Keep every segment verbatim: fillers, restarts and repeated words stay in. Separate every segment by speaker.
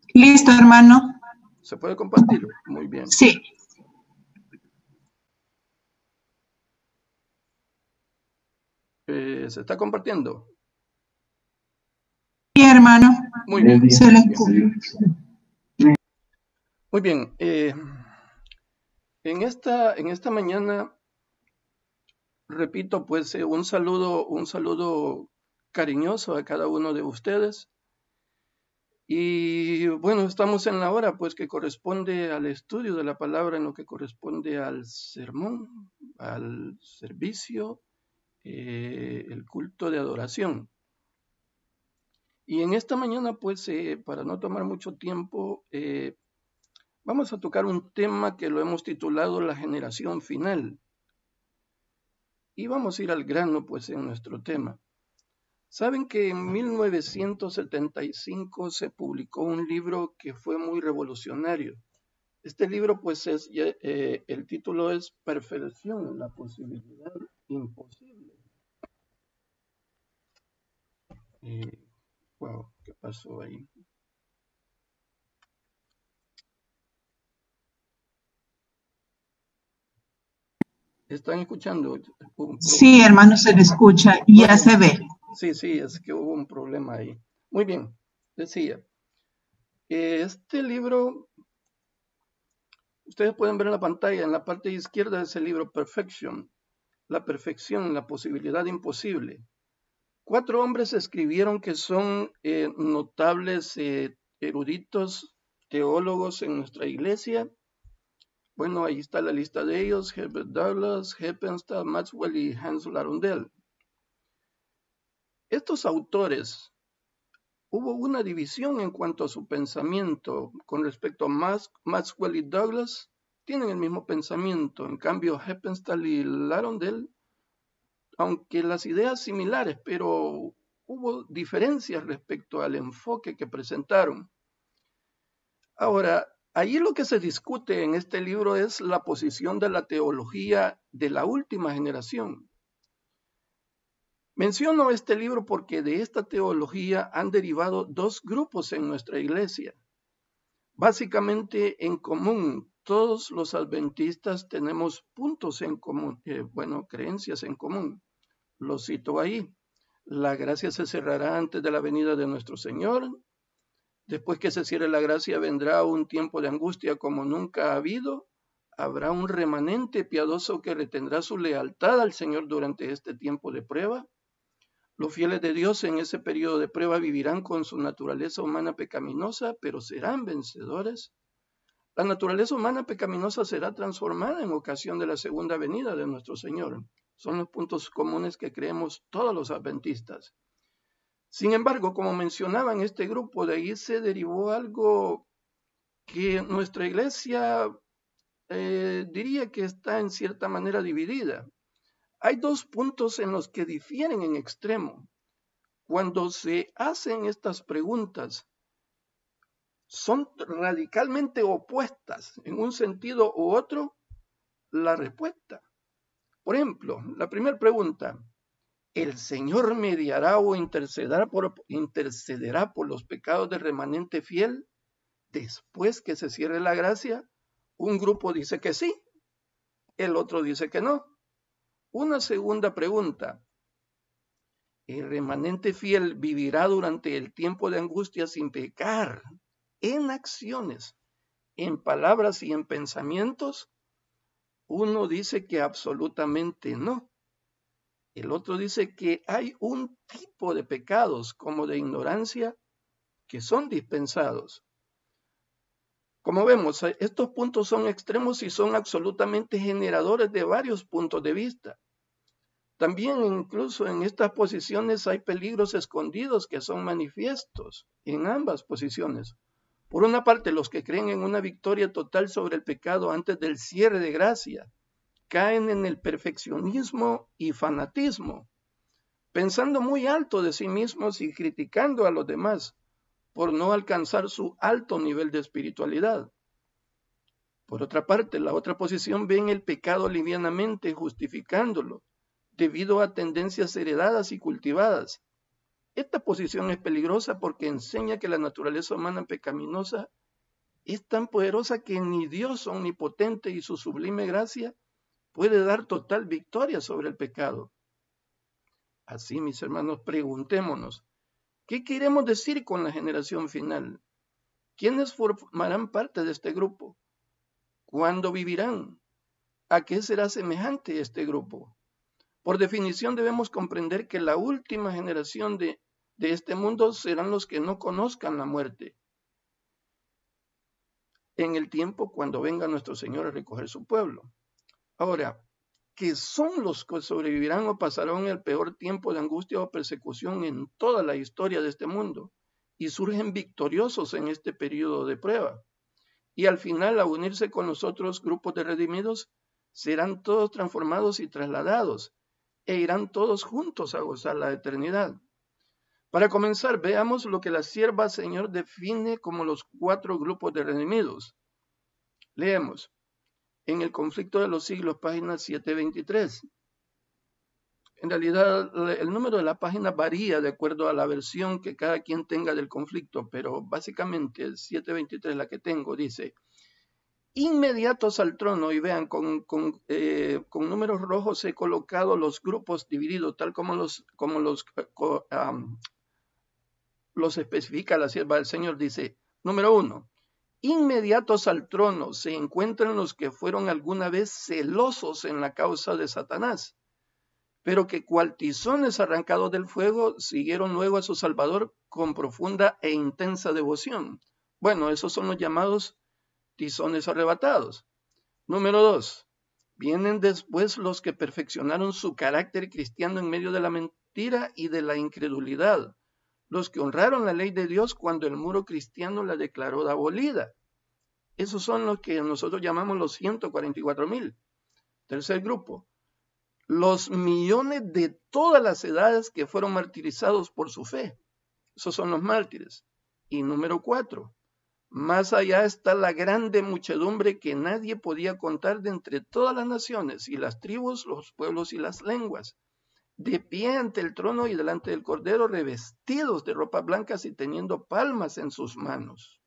Speaker 1: Listo, hermano.
Speaker 2: ¿Se puede compartir? Muy bien.
Speaker 1: Sí.
Speaker 2: Eh, ¿Se está compartiendo?
Speaker 1: Sí, hermano.
Speaker 2: Muy bien.
Speaker 1: Se le...
Speaker 2: Muy bien. Eh, en, esta, en esta mañana, repito, pues eh, un saludo, un saludo cariñoso a cada uno de ustedes. Y bueno, estamos en la hora pues que corresponde al estudio de la palabra, en lo que corresponde al sermón, al servicio, eh, el culto de adoración. Y en esta mañana pues eh, para no tomar mucho tiempo, eh, vamos a tocar un tema que lo hemos titulado La generación final. Y vamos a ir al grano pues en nuestro tema. Saben que en mil novecientos setenta y cinco se publicó un libro que fue muy revolucionario. Este libro, pues, es eh, el título es Perfección, la posibilidad imposible. Eh, wow, ¿qué pasó ahí? ¿Están escuchando?
Speaker 1: Sí, hermano, se le escucha y ya se ve.
Speaker 2: Sí, sí, es que hubo un problema ahí. Muy bien, decía. Este libro, ustedes pueden ver en la pantalla, en la parte izquierda de ese libro, Perfection, la perfección, la posibilidad imposible. Cuatro hombres escribieron que son eh, notables eh, eruditos, teólogos en nuestra iglesia. Bueno, ahí está la lista de ellos: Herbert Douglas, Heppenstall, Maxwell y Hans Larundel. Estos autores, hubo una división en cuanto a su pensamiento con respecto a Max, Maxwell y Douglas. Tienen el mismo pensamiento. En cambio, Heppenstall y Larundel, aunque las ideas similares, pero hubo diferencias respecto al enfoque que presentaron. Ahora, allí lo que se discute en este libro es la posición de la teología de la última generación. Menciono este libro porque de esta teología han derivado dos grupos en nuestra iglesia. Básicamente en común, todos los adventistas tenemos puntos en común, eh, bueno, creencias en común. Lo cito ahí. La gracia se cerrará antes de la venida de nuestro Señor. Después que se cierre la gracia vendrá un tiempo de angustia como nunca ha habido. Habrá un remanente piadoso que retendrá su lealtad al Señor durante este tiempo de prueba. Los fieles de Dios en ese periodo de prueba vivirán con su naturaleza humana pecaminosa, pero serán vencedores. La naturaleza humana pecaminosa será transformada en ocasión de la segunda venida de nuestro Señor. Son los puntos comunes que creemos todos los adventistas. Sin embargo, como mencionaba en este grupo, de ahí se derivó algo que nuestra iglesia eh, diría que está en cierta manera dividida. Hay dos puntos en los que difieren en extremo. Cuando se hacen estas preguntas, son radicalmente opuestas en un sentido u otro la respuesta. Por ejemplo, la primera pregunta: ¿el Señor mediará o intercederá por, intercederá por los pecados del remanente fiel después que se cierre la gracia? Un grupo dice que sí, el otro dice que no. Una segunda pregunta: ¿el remanente fiel vivirá durante el tiempo de angustia sin pecar en acciones, en palabras y en pensamientos? Uno dice que absolutamente no. El otro dice que hay un tipo de pecados, como de ignorancia, que son dispensados. Como vemos, estos puntos son extremos y son absolutamente generadores de varios puntos de vista. También incluso en estas posiciones hay peligros escondidos que son manifiestos en ambas posiciones. Por una parte, los que creen en una victoria total sobre el pecado antes del cierre de gracia caen en el perfeccionismo y fanatismo, pensando muy alto de sí mismos y criticando a los demás por no alcanzar su alto nivel de espiritualidad. Por otra parte, la otra posición ve en el pecado livianamente, justificándolo, debido a tendencias heredadas y cultivadas. Esta posición es peligrosa porque enseña que la naturaleza humana pecaminosa es tan poderosa que ni Dios omnipotente y su sublime gracia puede dar total victoria sobre el pecado. Así, mis hermanos, preguntémonos, ¿qué queremos decir con la generación final? ¿Quiénes formarán parte de este grupo? ¿Cuándo vivirán? ¿A qué será semejante este grupo? Por definición debemos comprender que la última generación de, de este mundo serán los que no conozcan la muerte en el tiempo cuando venga nuestro Señor a recoger su pueblo. Ahora, ¿qué son los que sobrevivirán o pasarán el peor tiempo de angustia o persecución en toda la historia de este mundo y surgen victoriosos en este periodo de prueba? Y al final, al unirse con los otros grupos de redimidos, serán todos transformados y trasladados, e irán todos juntos a gozar la eternidad. Para comenzar, veamos lo que la sierva Señor define como los cuatro grupos de redimidos. Leemos, en el conflicto de los siglos, página setecientos veintitrés. En realidad, el número de la página varía de acuerdo a la versión que cada quien tenga del conflicto, pero básicamente el setecientos veintitrés, la que tengo, dice, inmediatos al trono, y vean, con, con, eh, con números rojos he colocado los grupos divididos, tal como los, como los, um, los especifica la sierva del Señor. Dice, número uno, inmediatos al trono se encuentran los que fueron alguna vez celosos en la causa de Satanás, pero que cual tizones arrancados del fuego siguieron luego a su Salvador con profunda e intensa devoción. Bueno, esos son los llamados tizones arrebatados. Número dos, vienen después los que perfeccionaron su carácter cristiano en medio de la mentira y de la incredulidad, los que honraron la ley de Dios cuando el muro cristiano la declaró de abolida. Esos son los que nosotros llamamos los ciento cuarenta y cuatro mil. Tercer grupo, los millones de todas las edades que fueron martirizados por su fe. Esos son los mártires. Y número cuatro, más allá está la grande muchedumbre que nadie podía contar de entre todas las naciones y las tribus, los pueblos y las lenguas, de pie ante el trono y delante del Cordero, revestidos de ropas blancas y teniendo palmas en sus manos.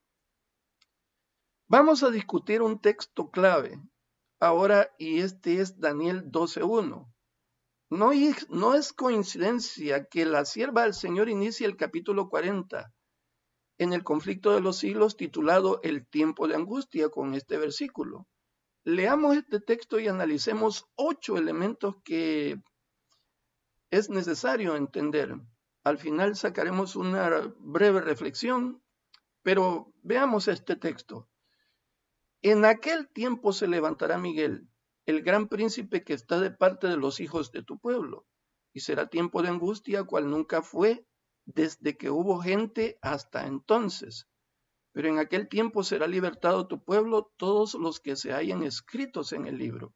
Speaker 2: Vamos a discutir un texto clave ahora, y este es Daniel doce uno. No, no es coincidencia que la sierva del Señor inicie el capítulo cuarenta en el conflicto de los siglos titulado El tiempo de angustia con este versículo. Leamos este texto y analicemos ocho elementos que es necesario entender. Al final sacaremos una breve reflexión, pero veamos este texto. En aquel tiempo se levantará Miguel, el gran príncipe que está de parte de los hijos de tu pueblo, y será tiempo de angustia cual nunca fue desde que hubo gente hasta entonces. Pero en aquel tiempo será libertado tu pueblo, todos los que se hayan escritos en el libro.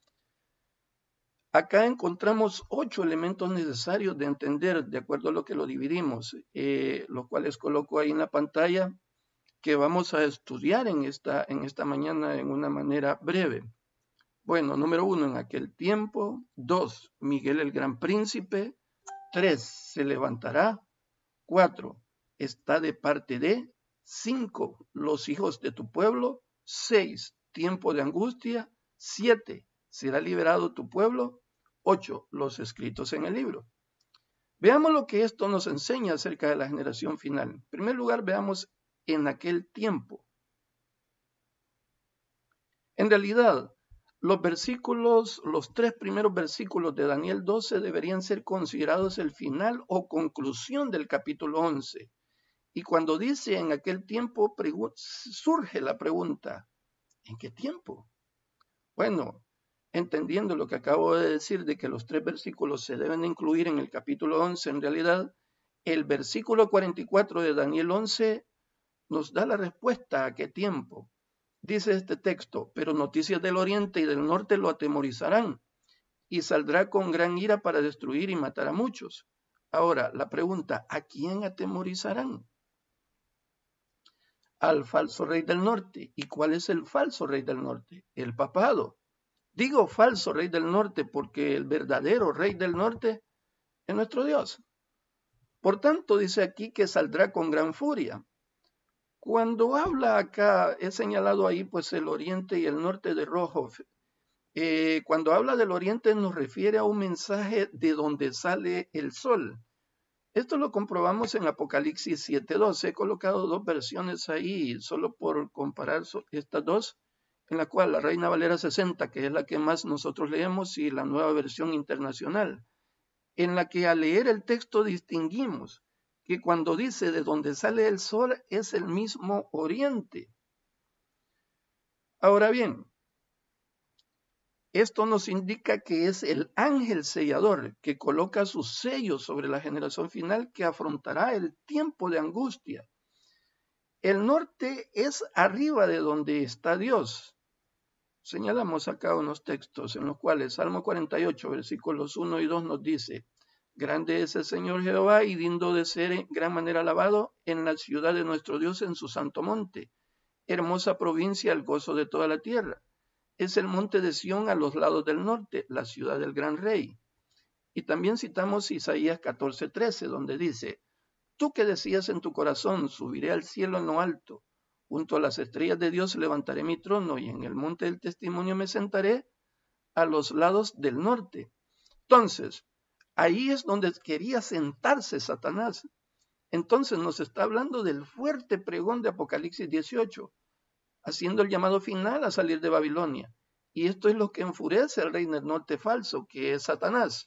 Speaker 2: Acá encontramos ocho elementos necesarios de entender, de acuerdo a lo que lo dividimos, eh, los cuales coloco ahí en la pantalla, que vamos a estudiar en esta, en esta mañana en una manera breve. Bueno, número uno, en aquel tiempo. Dos, Miguel el gran príncipe. Tres, se levantará. Cuatro, está de parte de. Cinco, los hijos de tu pueblo. Seis, tiempo de angustia. Siete, será liberado tu pueblo. Ocho, los escritos en el libro. Veamos lo que esto nos enseña acerca de la generación final. En primer lugar, veamos en aquel tiempo. En realidad, los versículos, los tres primeros versículos de Daniel doce deberían ser considerados el final o conclusión del capítulo once. Y cuando dice en aquel tiempo, surge la pregunta, ¿en qué tiempo? Bueno, entendiendo lo que acabo de decir de que los tres versículos se deben incluir en el capítulo once, en realidad, el versículo cuarenta y cuatro de Daniel once nos da la respuesta a qué tiempo. Dice este texto, pero noticias del oriente y del norte lo atemorizarán, y saldrá con gran ira para destruir y matar a muchos. Ahora, la pregunta, ¿a quién atemorizarán? Al falso rey del norte. ¿Y cuál es el falso rey del norte? El papado. Digo falso rey del norte porque el verdadero rey del norte es nuestro Dios. Por tanto, dice aquí que saldrá con gran furia. Cuando habla acá, he señalado ahí pues el oriente y el norte de Rojov. Eh, cuando habla del oriente nos refiere a un mensaje de donde sale el sol. Esto lo comprobamos en Apocalipsis siete doce. He colocado dos versiones ahí, solo por comparar estas dos, en la cual la Reina Valera sesenta, que es la que más nosotros leemos, y la Nueva Versión Internacional, en la que al leer el texto distinguimos que cuando dice de donde sale el sol es el mismo oriente. Ahora bien, esto nos indica que es el ángel sellador que coloca sus sellos sobre la generación final que afrontará el tiempo de angustia. El norte es arriba de donde está Dios. Señalamos acá unos textos en los cuales Salmo cuarenta y ocho, versículos uno y dos nos dice: grande es el Señor Jehová y digno de ser en gran manera alabado en la ciudad de nuestro Dios, en su santo monte. Hermosa provincia, el gozo de toda la tierra. Es el monte de Sión a los lados del norte, la ciudad del gran rey. Y también citamos Isaías catorce trece, donde dice: tú que decías en tu corazón, subiré al cielo en lo alto, junto a las estrellas de Dios levantaré mi trono, y en el monte del testimonio me sentaré a los lados del norte. Entonces, ahí es donde quería sentarse Satanás. Entonces nos está hablando del fuerte pregón de Apocalipsis dieciocho, haciendo el llamado final a salir de Babilonia. Y esto es lo que enfurece al rey del norte falso, que es Satanás.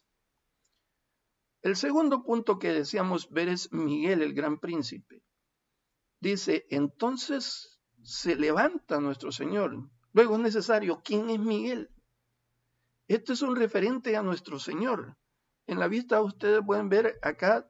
Speaker 2: El segundo punto que deseamos ver es Miguel, el gran príncipe. Dice, entonces se levanta nuestro Señor. Luego es necesario, ¿quién es Miguel? Este es un referente a nuestro Señor. En la vista ustedes pueden ver acá,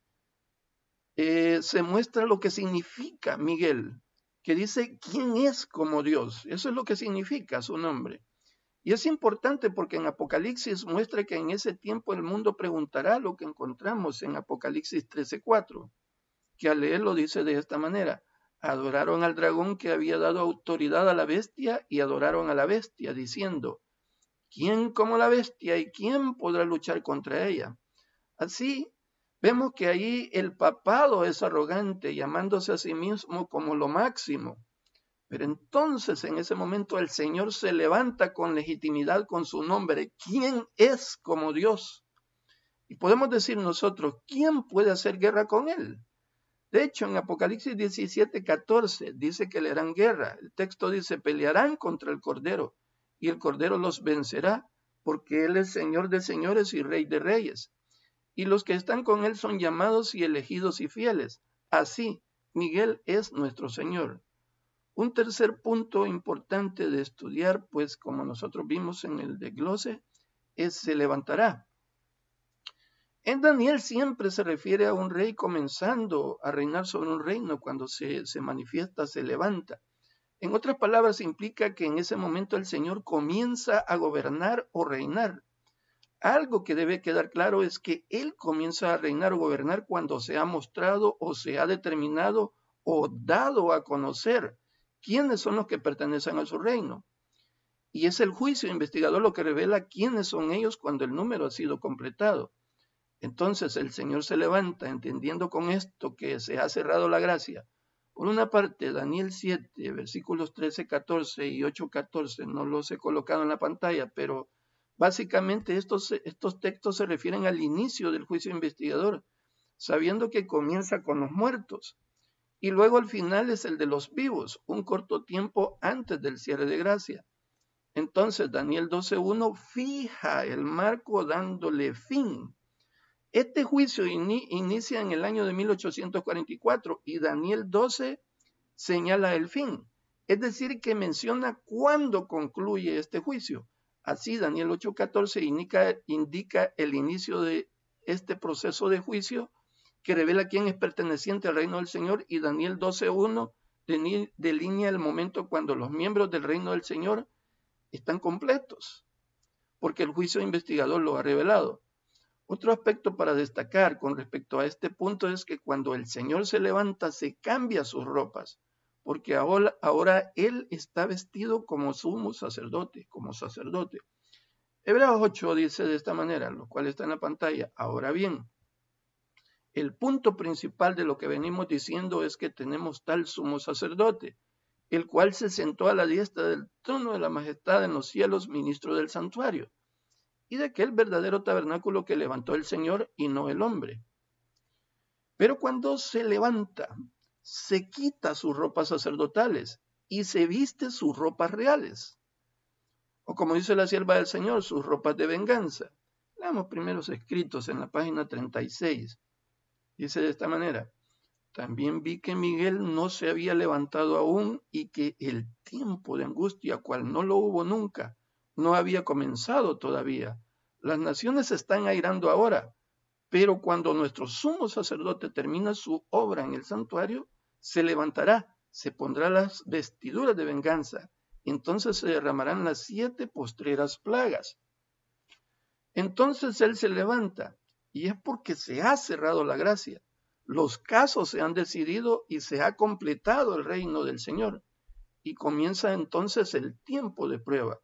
Speaker 2: eh, se muestra lo que significa Miguel, que dice quién es como Dios. Eso es lo que significa su nombre. Y es importante porque en Apocalipsis muestra que en ese tiempo el mundo preguntará lo que encontramos en Apocalipsis trece cuatro, que al leerlo dice de esta manera: adoraron al dragón que había dado autoridad a la bestia y adoraron a la bestia, diciendo, ¿quién como la bestia y quién podrá luchar contra ella? Así vemos que ahí el papado es arrogante, llamándose a sí mismo como lo máximo. Pero entonces en ese momento el Señor se levanta con legitimidad con su nombre. ¿Quién es como Dios? Y podemos decir nosotros, ¿quién puede hacer guerra con él? De hecho, en Apocalipsis diecisiete catorce dice que le harán guerra. El texto dice, pelearán contra el Cordero, y el Cordero los vencerá, porque él es Señor de señores y Rey de reyes. Y los que están con él son llamados y elegidos y fieles. Así, Miguel es nuestro Señor. Un tercer punto importante de estudiar, pues como nosotros vimos en el desglose, es se levantará. En Daniel siempre se refiere a un rey comenzando a reinar sobre un reino. Cuando se, se manifiesta, se levanta. En otras palabras, implica que en ese momento el Señor comienza a gobernar o reinar. Algo que debe quedar claro es que Él comienza a reinar o gobernar cuando se ha mostrado o se ha determinado o dado a conocer quiénes son los que pertenecen a su reino. Y es el juicio investigador lo que revela quiénes son ellos cuando el número ha sido completado. Entonces el Señor se levanta entendiendo con esto que se ha cerrado la gracia. Por una parte, Daniel siete, versículos trece catorce y ocho catorce, no los he colocado en la pantalla, pero básicamente estos, estos textos se refieren al inicio del juicio investigador, sabiendo que comienza con los muertos. Y luego al final es el de los vivos, un corto tiempo antes del cierre de gracia. Entonces Daniel doce uno fija el marco dándole fin. Este juicio in, inicia en el año de mil ochocientos cuarenta y cuatro y Daniel doce señala el fin. Es decir, que menciona cuándo concluye este juicio. Así Daniel ocho catorce indica, indica el inicio de este proceso de juicio, que revela quién es perteneciente al reino del Señor, y Daniel doce uno delinea el momento cuando los miembros del reino del Señor están completos, porque el juicio investigador lo ha revelado. Otro aspecto para destacar con respecto a este punto es que cuando el Señor se levanta, se cambia sus ropas, porque ahora, ahora Él está vestido como sumo sacerdote, como sacerdote. Hebreos ocho dice de esta manera, lo cual está en la pantalla. Ahora bien, El punto principal de lo que venimos diciendo es que tenemos tal sumo sacerdote, el cual se sentó a la diestra del trono de la majestad en los cielos, ministro del santuario, y de aquel verdadero tabernáculo que levantó el Señor y no el hombre. Pero cuando se levanta, se quita sus ropas sacerdotales y se viste sus ropas reales. O como dice la sierva del Señor, sus ropas de venganza. Leamos primeros escritos en la página treinta y seis. Dice de esta manera: también vi que Miguel no se había levantado aún y que el tiempo de angustia, cual no lo hubo nunca, no había comenzado todavía. Las naciones se están airando ahora, pero cuando nuestro sumo sacerdote termina su obra en el santuario, se levantará, se pondrá las vestiduras de venganza, entonces se derramarán las siete postreras plagas. Entonces él se levanta, y es porque se ha cerrado la gracia. Los casos se han decidido y se ha completado el reino del Señor, y comienza entonces el tiempo de prueba.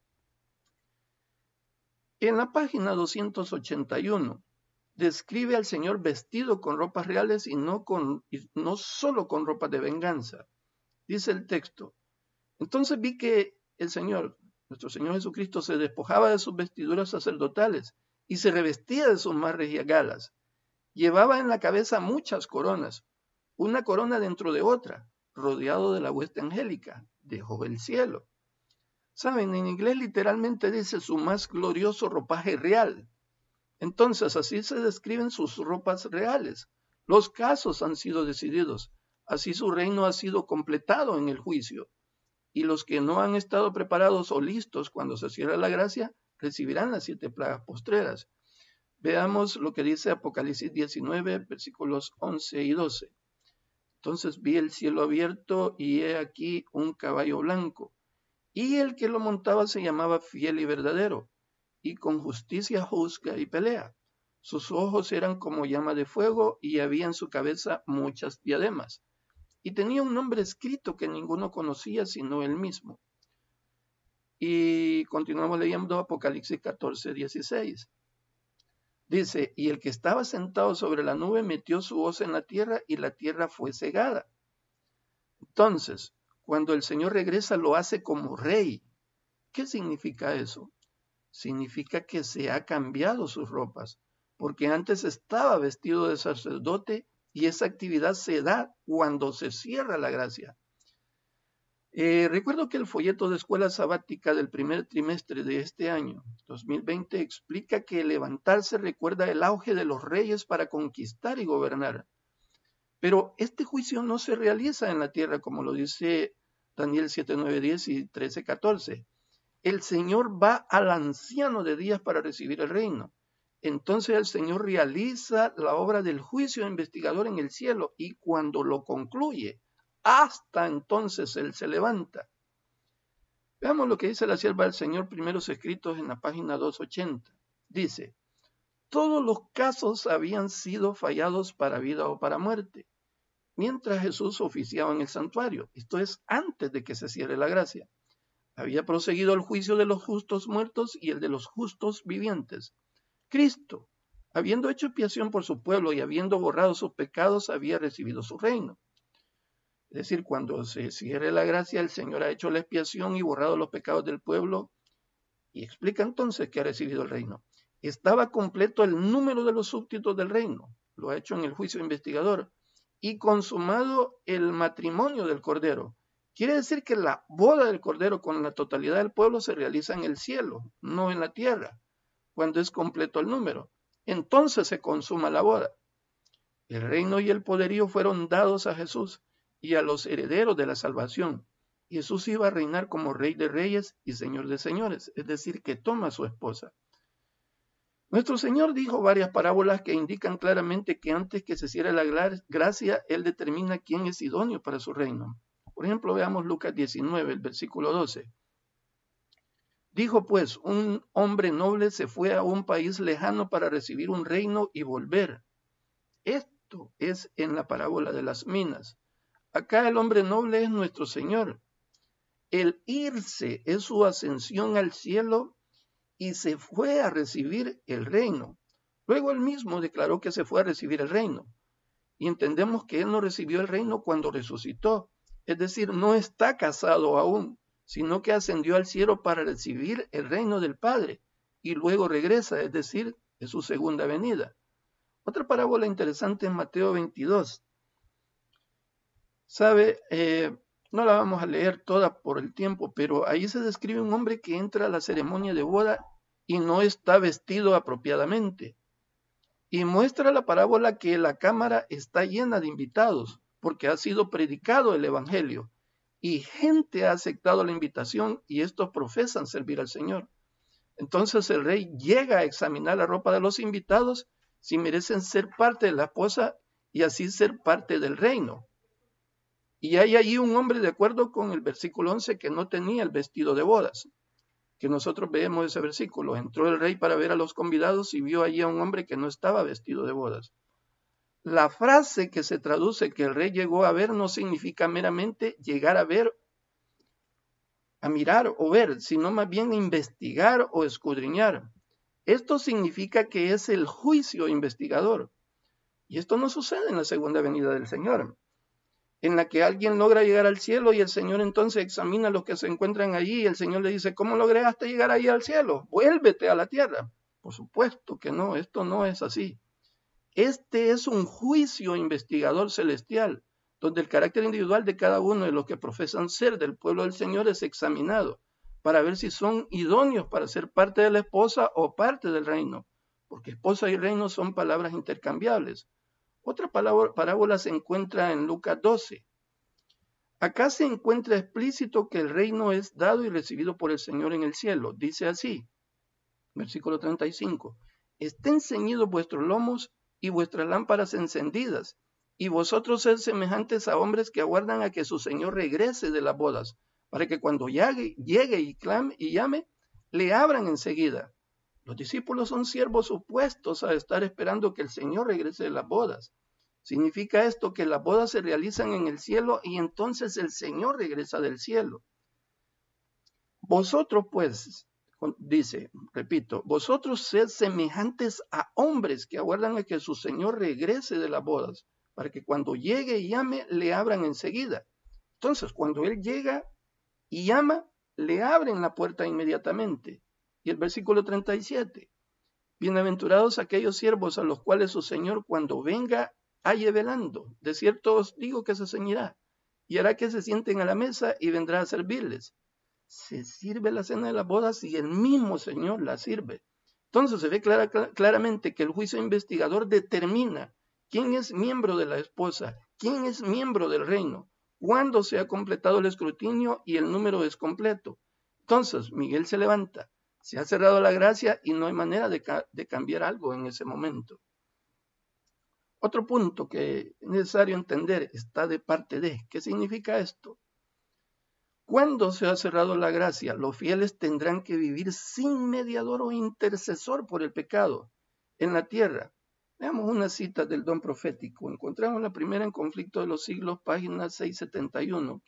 Speaker 2: En la página doscientos ochenta y uno, describe al Señor vestido con ropas reales y no, con, y no solo con ropas de venganza. Dice el texto: entonces vi que el Señor, nuestro Señor Jesucristo, se despojaba de sus vestiduras sacerdotales y se revestía de sus más regias galas. Llevaba en la cabeza muchas coronas, una corona dentro de otra, rodeado de la hueste angélica, dejó el cielo. Saben, en inglés literalmente dice su más glorioso ropaje real. Entonces así se describen sus ropas reales. Los casos han sido decididos, así su reino ha sido completado en el juicio. Y los que no han estado preparados o listos cuando se cierra la gracia, recibirán las siete plagas postreras. Veamos lo que dice Apocalipsis diecinueve, versículos once y doce. Entonces vi el cielo abierto y he aquí un caballo blanco, y el que lo montaba se llamaba Fiel y Verdadero, y con justicia juzga y pelea. Sus ojos eran como llama de fuego y había en su cabeza muchas diademas. Y tenía un nombre escrito que ninguno conocía sino él mismo. Y continuamos leyendo Apocalipsis catorce, dieciséis. Dice: y el que estaba sentado sobre la nube metió su hoz en la tierra y la tierra fue cegada. Entonces, cuando el Señor regresa, lo hace como rey. ¿Qué significa eso? Significa que se ha cambiado sus ropas, porque antes estaba vestido de sacerdote y esa actividad se da cuando se cierra la gracia. Eh, recuerdo que el folleto de escuela sabática del primer trimestre de este año, dos mil veinte, explica que levantarse recuerda el auge de los reyes para conquistar y gobernar. Pero este juicio no se realiza en la tierra, como lo dice Daniel siete, nueve, diez y trece, catorce. El Señor va al anciano de días para recibir el reino. Entonces el Señor realiza la obra del juicio investigador en el cielo y cuando lo concluye, hasta entonces Él se levanta. Veamos lo que dice la sierva del Señor, primeros escritos en la página doscientos ochenta. Dice: todos los casos habían sido fallados para vida o para muerte, mientras Jesús oficiaba en el santuario. Esto es antes de que se cierre la gracia. Había proseguido el juicio de los justos muertos y el de los justos vivientes. Cristo, habiendo hecho expiación por su pueblo y habiendo borrado sus pecados, había recibido su reino. Es decir, cuando se cierre la gracia, el Señor ha hecho la expiación y borrado los pecados del pueblo y explica entonces que ha recibido el reino. Estaba completo el número de los súbditos del reino, lo ha hecho en el juicio investigador, y consumado el matrimonio del Cordero. Quiere decir que la boda del Cordero con la totalidad del pueblo se realiza en el cielo, no en la tierra, cuando es completo el número. Entonces se consuma la boda. El reino y el poderío fueron dados a Jesús y a los herederos de la salvación. Jesús iba a reinar como Rey de Reyes y Señor de Señores, es decir, que toma a su esposa. Nuestro Señor dijo varias parábolas que indican claramente que antes que se cierre la gracia, Él determina quién es idóneo para su reino. Por ejemplo, veamos Lucas diecinueve, el versículo doce. Dijo pues, un hombre noble se fue a un país lejano para recibir un reino y volver. Esto es en la parábola de las minas. Acá el hombre noble es nuestro Señor. El irse es su ascensión al cielo y se fue a recibir el reino. Luego él mismo declaró que se fue a recibir el reino. Y entendemos que él no recibió el reino cuando resucitó. Es decir, no está casado aún, sino que ascendió al cielo para recibir el reino del Padre. Y luego regresa, es decir, es su segunda venida. Otra parábola interesante en Mateo veintidós. Sabe, eh, no la vamos a leer toda por el tiempo, pero ahí se describe un hombre que entra a la ceremonia de boda y no está vestido apropiadamente. Y muestra la parábola que la cámara está llena de invitados, porque ha sido predicado el Evangelio, y gente ha aceptado la invitación y estos profesan servir al Señor. Entonces el rey llega a examinar la ropa de los invitados si merecen ser parte de la esposa y así ser parte del reino. Y hay allí un hombre, de acuerdo con el versículo once, que no tenía el vestido de bodas. Que nosotros vemos ese versículo. Entró el rey para ver a los convidados y vio allí a un hombre que no estaba vestido de bodas. La frase que se traduce que el rey llegó a ver no significa meramente llegar a ver, a mirar o ver, sino más bien investigar o escudriñar. Esto significa que es el juicio investigador. Y esto no sucede en la segunda venida del Señor, en la que alguien logra llegar al cielo y el Señor entonces examina a los que se encuentran allí y el Señor le dice, ¿cómo lograste llegar ahí al cielo? Vuélvete a la tierra. Por supuesto que no, esto no es así. Este es un juicio investigador celestial, donde el carácter individual de cada uno de los que profesan ser del pueblo del Señor es examinado, para ver si son idóneos para ser parte de la esposa o parte del reino, porque esposa y reino son palabras intercambiables. Otra palabra, parábola se encuentra en Lucas doce. Acá se encuentra explícito que el reino es dado y recibido por el Señor en el cielo. Dice así, versículo treinta y cinco, estén ceñidos vuestros lomos y vuestras lámparas encendidas, y vosotros sed semejantes a hombres que aguardan a que su Señor regrese de las bodas, para que cuando llegue, llegue y clame y llame, le abran enseguida. Los discípulos son siervos supuestos a estar esperando que el Señor regrese de las bodas. Significa esto que las bodas se realizan en el cielo y entonces el Señor regresa del cielo. Vosotros pues, dice, repito, vosotros sed semejantes a hombres que aguardan a que su Señor regrese de las bodas, para que cuando llegue y llame, le abran enseguida. Entonces, cuando Él llega y llama, le abren la puerta inmediatamente. Y el versículo treinta y siete, bienaventurados aquellos siervos a los cuales su Señor cuando venga halle velando. De cierto os digo que se ceñirá y hará que se sienten a la mesa y vendrá a servirles. Se sirve la cena de las bodas y el mismo Señor la sirve. Entonces se ve clara, claramente que el juicio investigador determina quién es miembro de la esposa, quién es miembro del reino, cuándo se ha completado el escrutinio y el número es completo. Entonces Miguel se levanta, se ha cerrado la gracia y no hay manera de, ca de cambiar algo en ese momento. Otro punto que es necesario entender está de parte de. ¿Qué significa esto? Cuando se ha cerrado la gracia, los fieles tendrán que vivir sin mediador o intercesor por el pecado en la tierra. Veamos una cita del don profético. Encontramos la primera en Conflicto de los Siglos, página seiscientos setenta y uno.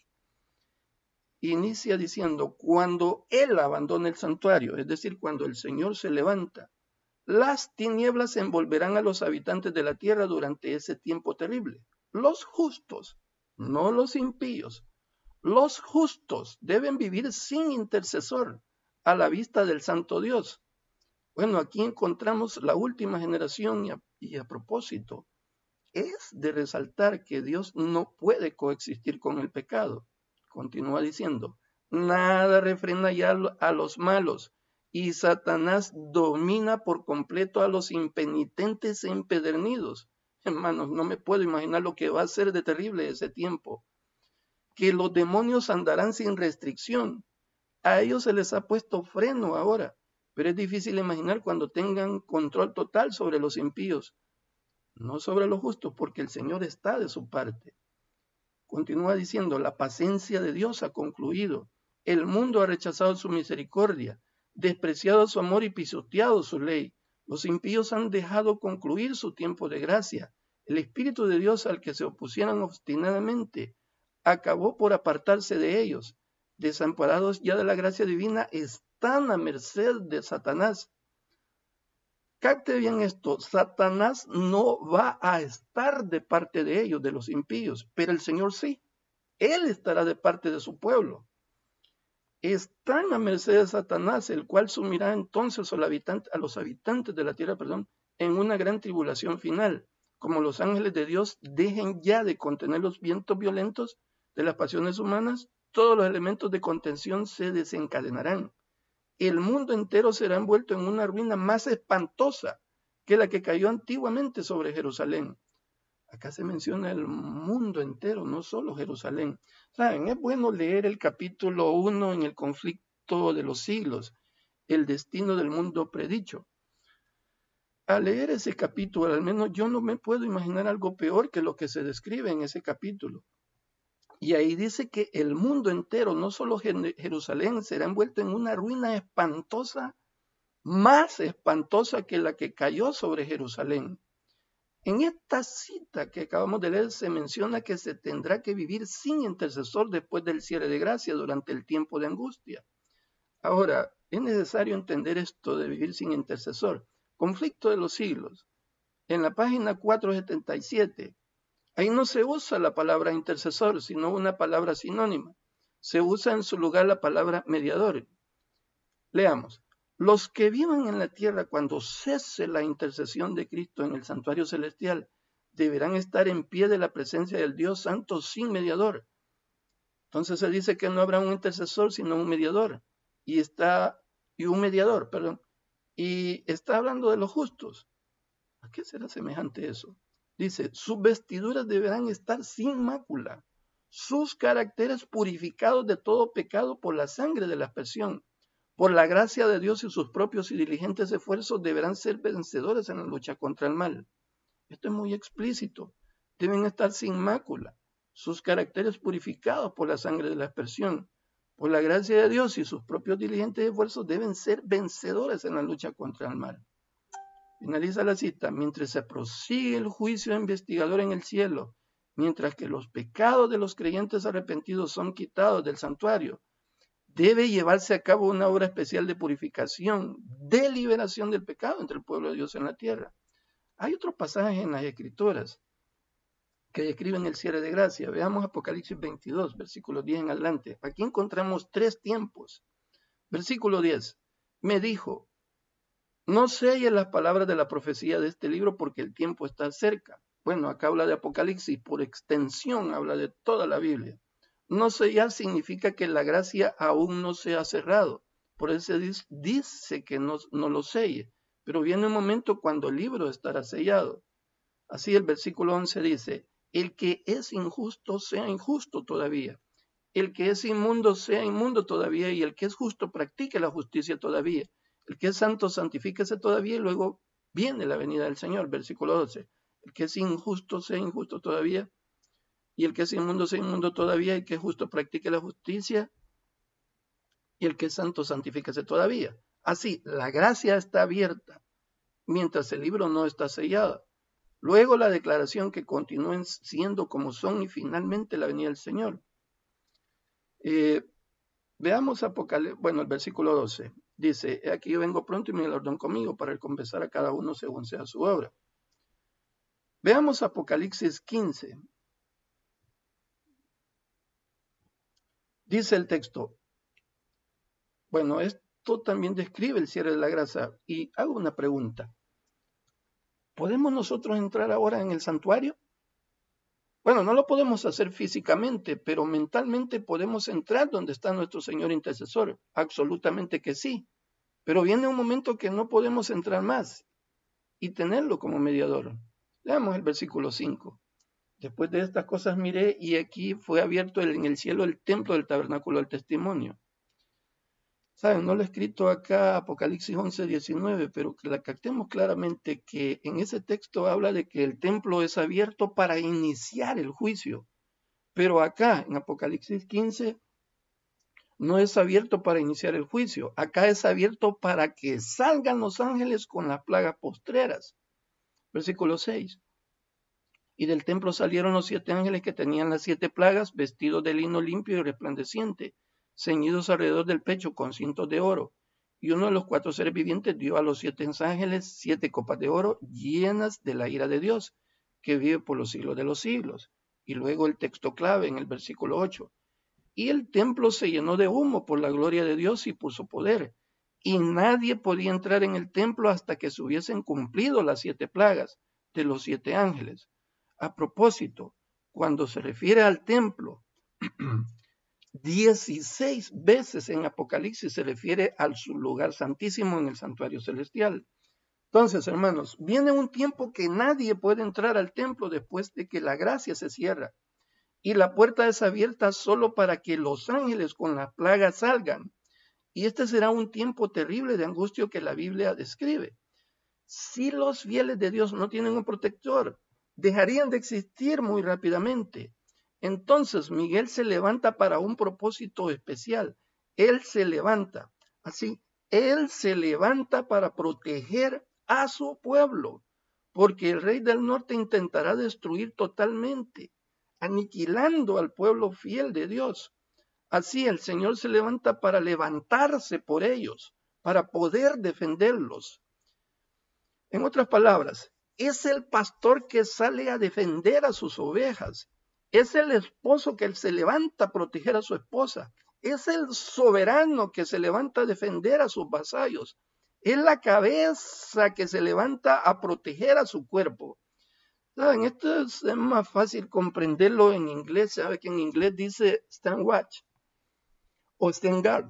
Speaker 2: Inicia diciendo, cuando Él abandone el santuario, es decir, cuando el Señor se levanta, las tinieblas envolverán a los habitantes de la tierra durante ese tiempo terrible. Los justos, no los impíos, los justos deben vivir sin intercesor a la vista del santo Dios. Bueno, aquí encontramos la última generación y a, y a propósito, es de resaltar que Dios no puede coexistir con el pecado. Continúa diciendo, nada refrena ya a los malos, y Satanás domina por completo a los impenitentes e empedernidos. Hermanos, no me puedo imaginar lo que va a ser de terrible ese tiempo. Que los demonios andarán sin restricción. A ellos se les ha puesto freno ahora, pero es difícil imaginar cuando tengan control total sobre los impíos, no sobre los justos, porque el Señor está de su parte. Continúa diciendo, la paciencia de Dios ha concluido. El mundo ha rechazado su misericordia, despreciado su amor y pisoteado su ley. Los impíos han dejado concluir su tiempo de gracia. El Espíritu de Dios al que se opusieran obstinadamente acabó por apartarse de ellos. Desamparados ya de la gracia divina, están a merced de Satanás. capte bien esto, Satanás no va a estar de parte de ellos, de los impíos, pero el Señor sí. Él estará de parte de su pueblo. Están a merced de Satanás, el cual sumirá entonces a los habitantes, a los habitantes de la tierra, perdón, en una gran tribulación final. Como los ángeles de Dios dejen ya de contener los vientos violentos de las pasiones humanas, todos los elementos de contención se desencadenarán. El mundo entero será envuelto en una ruina más espantosa que la que cayó antiguamente sobre Jerusalén. Acá se menciona el mundo entero, no solo Jerusalén. Saben, es bueno leer el capítulo uno en el conflicto de los siglos, el destino del mundo predicho. Al leer ese capítulo, al menos yo no me puedo imaginar algo peor que lo que se describe en ese capítulo. Y ahí dice que el mundo entero, no solo Jerusalén, será envuelto en una ruina espantosa, más espantosa que la que cayó sobre Jerusalén. En esta cita que acabamos de leer se menciona que se tendrá que vivir sin intercesor después del cierre de gracia durante el tiempo de angustia. Ahora, es necesario entender esto de vivir sin intercesor. Conflicto de los siglos. En la página cuatrocientos setenta y siete, ahí no se usa la palabra intercesor, sino una palabra sinónima. Se usa en su lugar la palabra mediador. Leamos. Los que vivan en la tierra cuando cese la intercesión de Cristo en el santuario celestial deberán estar en pie de la presencia del Dios Santo sin mediador. Entonces se dice que no habrá un intercesor sino un mediador y está y un mediador, perdón, y está hablando de los justos. ¿A qué será semejante eso? Dice, sus vestiduras deberán estar sin mácula, sus caracteres purificados de todo pecado por la sangre de la aspersión. Por la gracia de Dios y sus propios y diligentes esfuerzos deberán ser vencedores en la lucha contra el mal. Esto es muy explícito. Deben estar sin mácula, sus caracteres purificados por la sangre de la aspersión. Por la gracia de Dios y sus propios diligentes esfuerzos deben ser vencedores en la lucha contra el mal. Finaliza la cita. Mientras se prosigue el juicio investigador en el cielo, mientras que los pecados de los creyentes arrepentidos son quitados del santuario, debe llevarse a cabo una obra especial de purificación, de liberación del pecado entre el pueblo de Dios en la tierra. Hay otros pasajes en las Escrituras que describen el cierre de gracia. Veamos Apocalipsis veintidós, versículo diez en adelante. Aquí encontramos tres tiempos. Versículo diez. Me dijo, no selles las palabras de la profecía de este libro porque el tiempo está cerca. Bueno, acá habla de Apocalipsis, por extensión habla de toda la Biblia. No sellar significa que la gracia aún no se ha cerrado. Por eso dice que no, no lo selle. Pero viene un momento cuando el libro estará sellado. Así el versículo once dice, el que es injusto sea injusto todavía. El que es inmundo sea inmundo todavía. Y el que es justo practique la justicia todavía. El que es santo santifíquese todavía. Y luego viene la venida del Señor. Versículo doce. El que es injusto sea injusto todavía. Y el que es inmundo sea inmundo todavía, y el que es justo practique la justicia, y el que es santo santifíquese todavía. Así, la gracia está abierta, mientras el libro no está sellado. Luego la declaración que continúen siendo como son, y finalmente la venida del Señor. Eh, veamos Apocalipsis, bueno, el versículo doce. Dice, aquí yo vengo pronto y mi galardón conmigo para recompensar a cada uno según sea su obra. Veamos Apocalipsis quince. Dice el texto, bueno, esto también describe el cierre de la gracia y hago una pregunta. ¿Podemos nosotros entrar ahora en el santuario? Bueno, no lo podemos hacer físicamente, pero mentalmente podemos entrar donde está nuestro Señor intercesor. Absolutamente que sí. Pero viene un momento que no podemos entrar más y tenerlo como mediador. Leamos el versículo cinco. Después de estas cosas miré y aquí fue abierto el, en el cielo el templo del tabernáculo del testimonio. Saben, no lo he escrito acá Apocalipsis once, diecinueve, pero que la captemos claramente que en ese texto habla de que el templo es abierto para iniciar el juicio. Pero acá en Apocalipsis quince no es abierto para iniciar el juicio. Acá es abierto para que salgan los ángeles con las plagas postreras. Versículo seis. Y del templo salieron los siete ángeles que tenían las siete plagas, vestidos de lino limpio y resplandeciente, ceñidos alrededor del pecho con cintos de oro. Y uno de los cuatro seres vivientes dio a los siete ángeles siete copas de oro llenas de la ira de Dios, que vive por los siglos de los siglos. Y luego el texto clave en el versículo ocho. Y el templo se llenó de humo por la gloria de Dios y por su poder. Y nadie podía entrar en el templo hasta que se hubiesen cumplido las siete plagas de los siete ángeles. A propósito, cuando se refiere al templo, dieciséis veces en Apocalipsis se refiere al lugar santísimo en el santuario celestial. Entonces, hermanos, viene un tiempo que nadie puede entrar al templo después de que la gracia se cierra. Y la puerta es abierta solo para que los ángeles con las plagas salgan. Y este será un tiempo terrible de angustia que la Biblia describe. Si los fieles de Dios no tienen un protector, dejarían de existir muy rápidamente. Entonces Miguel se levanta para un propósito especial. Él se levanta, así, él se levanta para proteger a su pueblo, porque el rey del norte intentará destruir totalmente, aniquilando al pueblo fiel de Dios. Así el Señor se levanta para levantarse por ellos, para poder defenderlos. En otras palabras, es el pastor que sale a defender a sus ovejas. Es el esposo que se levanta a proteger a su esposa. Es el soberano que se levanta a defender a sus vasallos. Es la cabeza que se levanta a proteger a su cuerpo. ¿Saben? Esto es más fácil comprenderlo en inglés. ¿Sabe que en inglés dice stand watch o stand guard?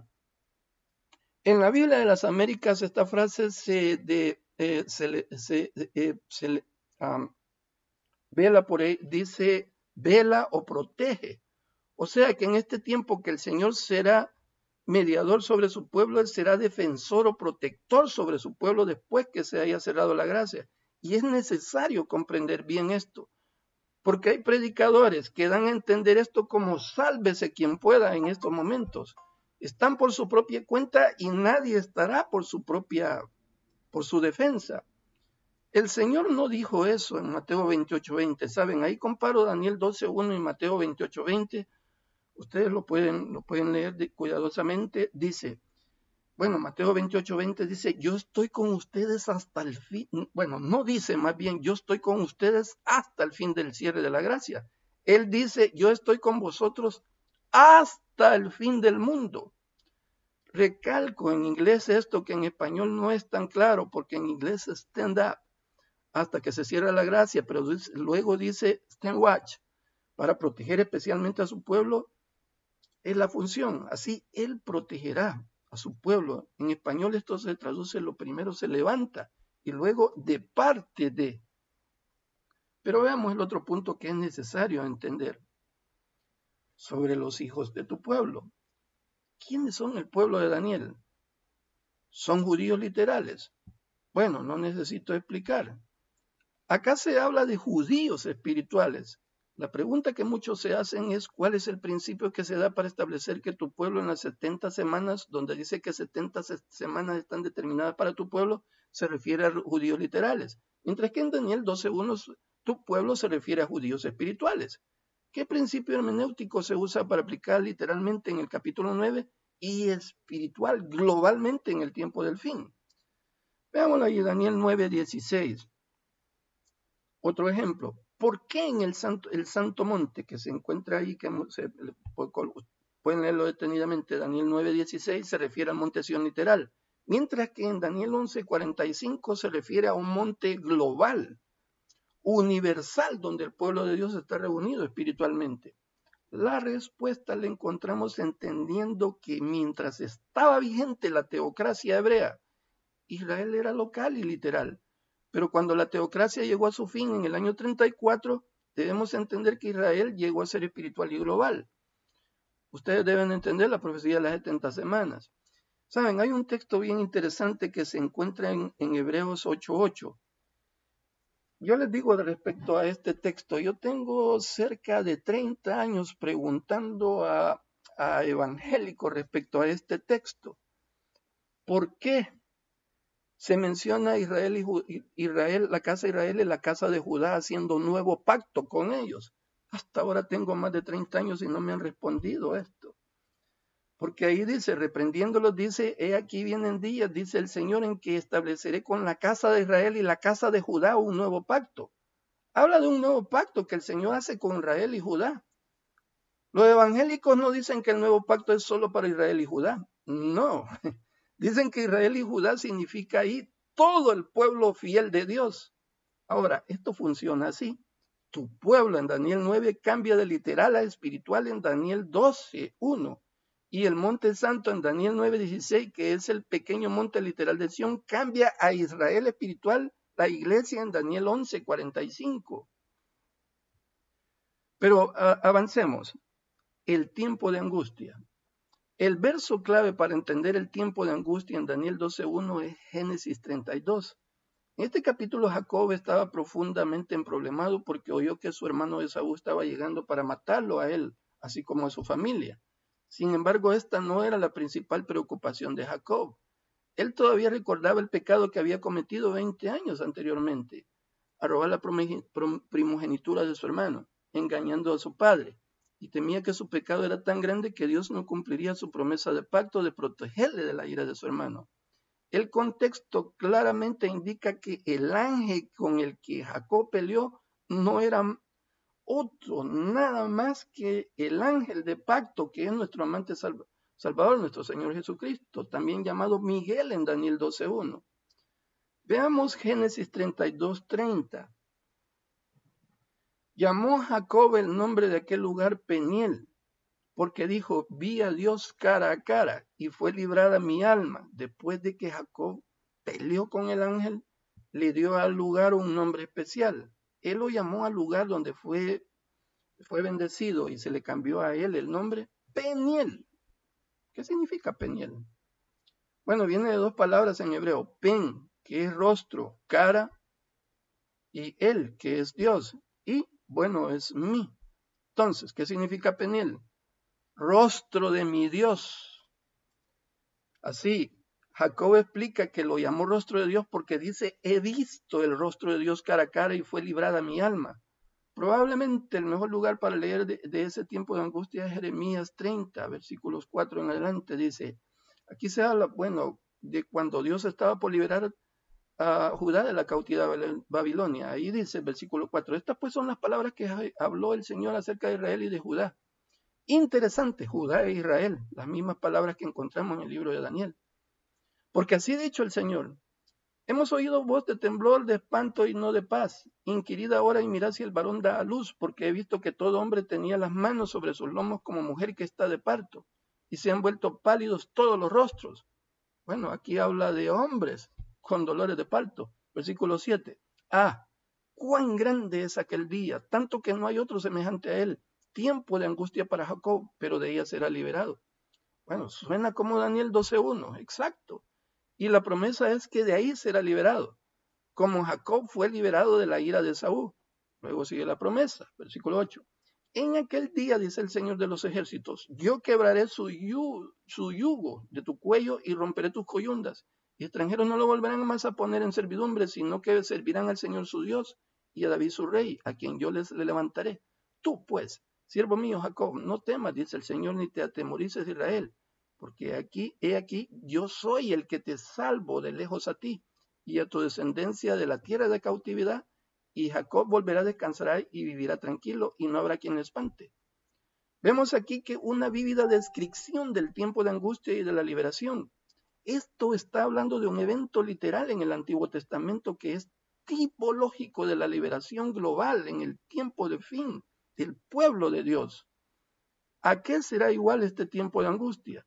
Speaker 2: En la Biblia de las Américas esta frase se, de, eh, se, se, eh, se um, vela por ahí, dice vela o protege. O sea que en este tiempo que el Señor será mediador sobre su pueblo, Él será defensor o protector sobre su pueblo después que se haya cerrado la gracia. Y es necesario comprender bien esto, porque hay predicadores que dan a entender esto como sálvese quien pueda en estos momentos. Están por su propia cuenta y nadie estará por su propia, por su defensa. El Señor no dijo eso en Mateo veintiocho veinte. Saben, ahí comparo Daniel doce uno y Mateo veintiocho veinte. Ustedes lo pueden, lo pueden leer de, cuidadosamente. Dice, bueno, Mateo veintiocho veinte dice, yo estoy con ustedes hasta el fin. Bueno, no dice más bien, yo estoy con ustedes hasta el fin del cierre de la gracia. Él dice, yo estoy con vosotros hasta el fin del mundo. Recalco en inglés esto que en español no es tan claro, porque en inglés es stand up, hasta que se cierra la gracia, pero luego dice stand watch, para proteger especialmente a su pueblo, es la función. Así Él protegerá a su pueblo. En español esto se traduce, lo primero se levanta y luego de parte de. Pero veamos el otro punto que es necesario entender sobre los hijos de tu pueblo. ¿Quiénes son el pueblo de Daniel? ¿Son judíos literales? Bueno, no necesito explicar. Acá se habla de judíos espirituales. La pregunta que muchos se hacen es ¿cuál es el principio que se da para establecer que tu pueblo en las setenta semanas, donde dice que setenta semanas están determinadas para tu pueblo, se refiere a judíos literales? Mientras que en Daniel doce uno tu pueblo se refiere a judíos espirituales. ¿Qué principio hermenéutico se usa para aplicar literalmente en el capítulo nueve y espiritual globalmente en el tiempo del fin? Veámoslo ahí, Daniel nueve dieciséis. Otro ejemplo. ¿Por qué en el santo, el santo monte que se encuentra ahí, que se, pueden leerlo detenidamente, Daniel nueve dieciséis se refiere al monte Sión literal, mientras que en Daniel once cuarenta y cinco se refiere a un monte global, universal, donde el pueblo de Dios está reunido espiritualmente? La respuesta la encontramos entendiendo que mientras estaba vigente la teocracia hebrea, Israel era local y literal. Pero cuando la teocracia llegó a su fin en el año treinta y cuatro, debemos entender que Israel llegó a ser espiritual y global. Ustedes deben entender la profecía de las setenta semanas. Saben, hay un texto bien interesante que se encuentra en, en Hebreos ocho ocho. Yo les digo respecto a este texto, yo tengo cerca de treinta años preguntando a, a evangélicos respecto a este texto. ¿Por qué se menciona Israel, y Israel, la casa de Israel y la casa de Judá haciendo un nuevo pacto con ellos? Hasta ahora tengo más de treinta años y no me han respondido esto. Porque ahí dice, reprendiéndolos, dice, he aquí vienen días, dice el Señor, en que estableceré con la casa de Israel y la casa de Judá un nuevo pacto. Habla de un nuevo pacto que el Señor hace con Israel y Judá. Los evangélicos no dicen que el nuevo pacto es solo para Israel y Judá. No, dicen que Israel y Judá significa ahí todo el pueblo fiel de Dios. Ahora, esto funciona así. Tu pueblo en Daniel nueve cambia de literal a espiritual en Daniel doce uno. Y el monte santo en Daniel nueve dieciséis, que es el pequeño monte literal de Sión, cambia a Israel espiritual, la iglesia en Daniel once cuarenta y cinco. Pero uh, avancemos. El tiempo de angustia. El verso clave para entender el tiempo de angustia en Daniel doce uno es Génesis treinta y dos. En este capítulo Jacob estaba profundamente emproblemado porque oyó que su hermano Esaú estaba llegando para matarlo a él, así como a su familia. Sin embargo, esta no era la principal preocupación de Jacob. Él todavía recordaba el pecado que había cometido veinte años anteriormente, a robar la primogenitura de su hermano, engañando a su padre, y temía que su pecado era tan grande que Dios no cumpliría su promesa de pacto de protegerle de la ira de su hermano. El contexto claramente indica que el ángel con el que Jacob peleó no era otro, nada más que el ángel de pacto, que es nuestro amante salv- Salvador, nuestro Señor Jesucristo, también llamado Miguel en Daniel doce uno. Veamos Génesis treinta y dos treinta. Llamó Jacob el nombre de aquel lugar Peniel, porque dijo, vi a Dios cara a cara, y fue librada mi alma. Después de que Jacob peleó con el ángel, le dio al lugar un nombre especial. Él lo llamó al lugar donde fue, fue bendecido y se le cambió a él el nombre Peniel. ¿Qué significa Peniel? Bueno, viene de dos palabras en hebreo. Pen, que es rostro, cara, y él, que es Dios. Y, bueno, es mí. Entonces, ¿qué significa Peniel? Rostro de mi Dios. Así, Jacob explica que lo llamó rostro de Dios porque dice, he visto el rostro de Dios cara a cara y fue librada mi alma. Probablemente el mejor lugar para leer de, de ese tiempo de angustia es Jeremías treinta, versículos cuatro en adelante. Dice, aquí se habla, bueno, de cuando Dios estaba por liberar a Judá de la cautividad de Babilonia. Ahí dice el versículo cuatro, estas pues son las palabras que habló el Señor acerca de Israel y de Judá. Interesante, Judá e Israel, las mismas palabras que encontramos en el libro de Daniel. Porque así ha dicho el Señor, hemos oído voz de temblor, de espanto y no de paz. Inquirid ahora y mirad si el varón da a luz, porque he visto que todo hombre tenía las manos sobre sus lomos como mujer que está de parto, y se han vuelto pálidos todos los rostros. Bueno, aquí habla de hombres con dolores de parto. Versículo siete. Ah, cuán grande es aquel día, tanto que no hay otro semejante a él. Tiempo de angustia para Jacob, pero de ella será liberado. Bueno, suena como Daniel doce uno, exacto. Y la promesa es que de ahí será liberado, como Jacob fue liberado de la ira de Esaú. Luego sigue la promesa, versículo ocho. En aquel día, dice el Señor de los ejércitos, yo quebraré su yugo, su yugo de tu cuello y romperé tus coyundas. Y extranjeros no lo volverán más a poner en servidumbre, sino que servirán al Señor su Dios y a David su rey, a quien yo les le levantaré. Tú, pues, siervo mío Jacob, no temas, dice el Señor, ni te atemorices de Israel, porque aquí, he aquí, yo soy el que te salvo de lejos a ti y a tu descendencia de la tierra de cautividad, y Jacob volverá a descansar y vivirá tranquilo, y no habrá quien le espante. Vemos aquí que una vívida descripción del tiempo de angustia y de la liberación. Esto está hablando de un evento literal en el Antiguo Testamento que es tipológico de la liberación global en el tiempo de fin del pueblo de Dios. ¿A qué será igual este tiempo de angustia?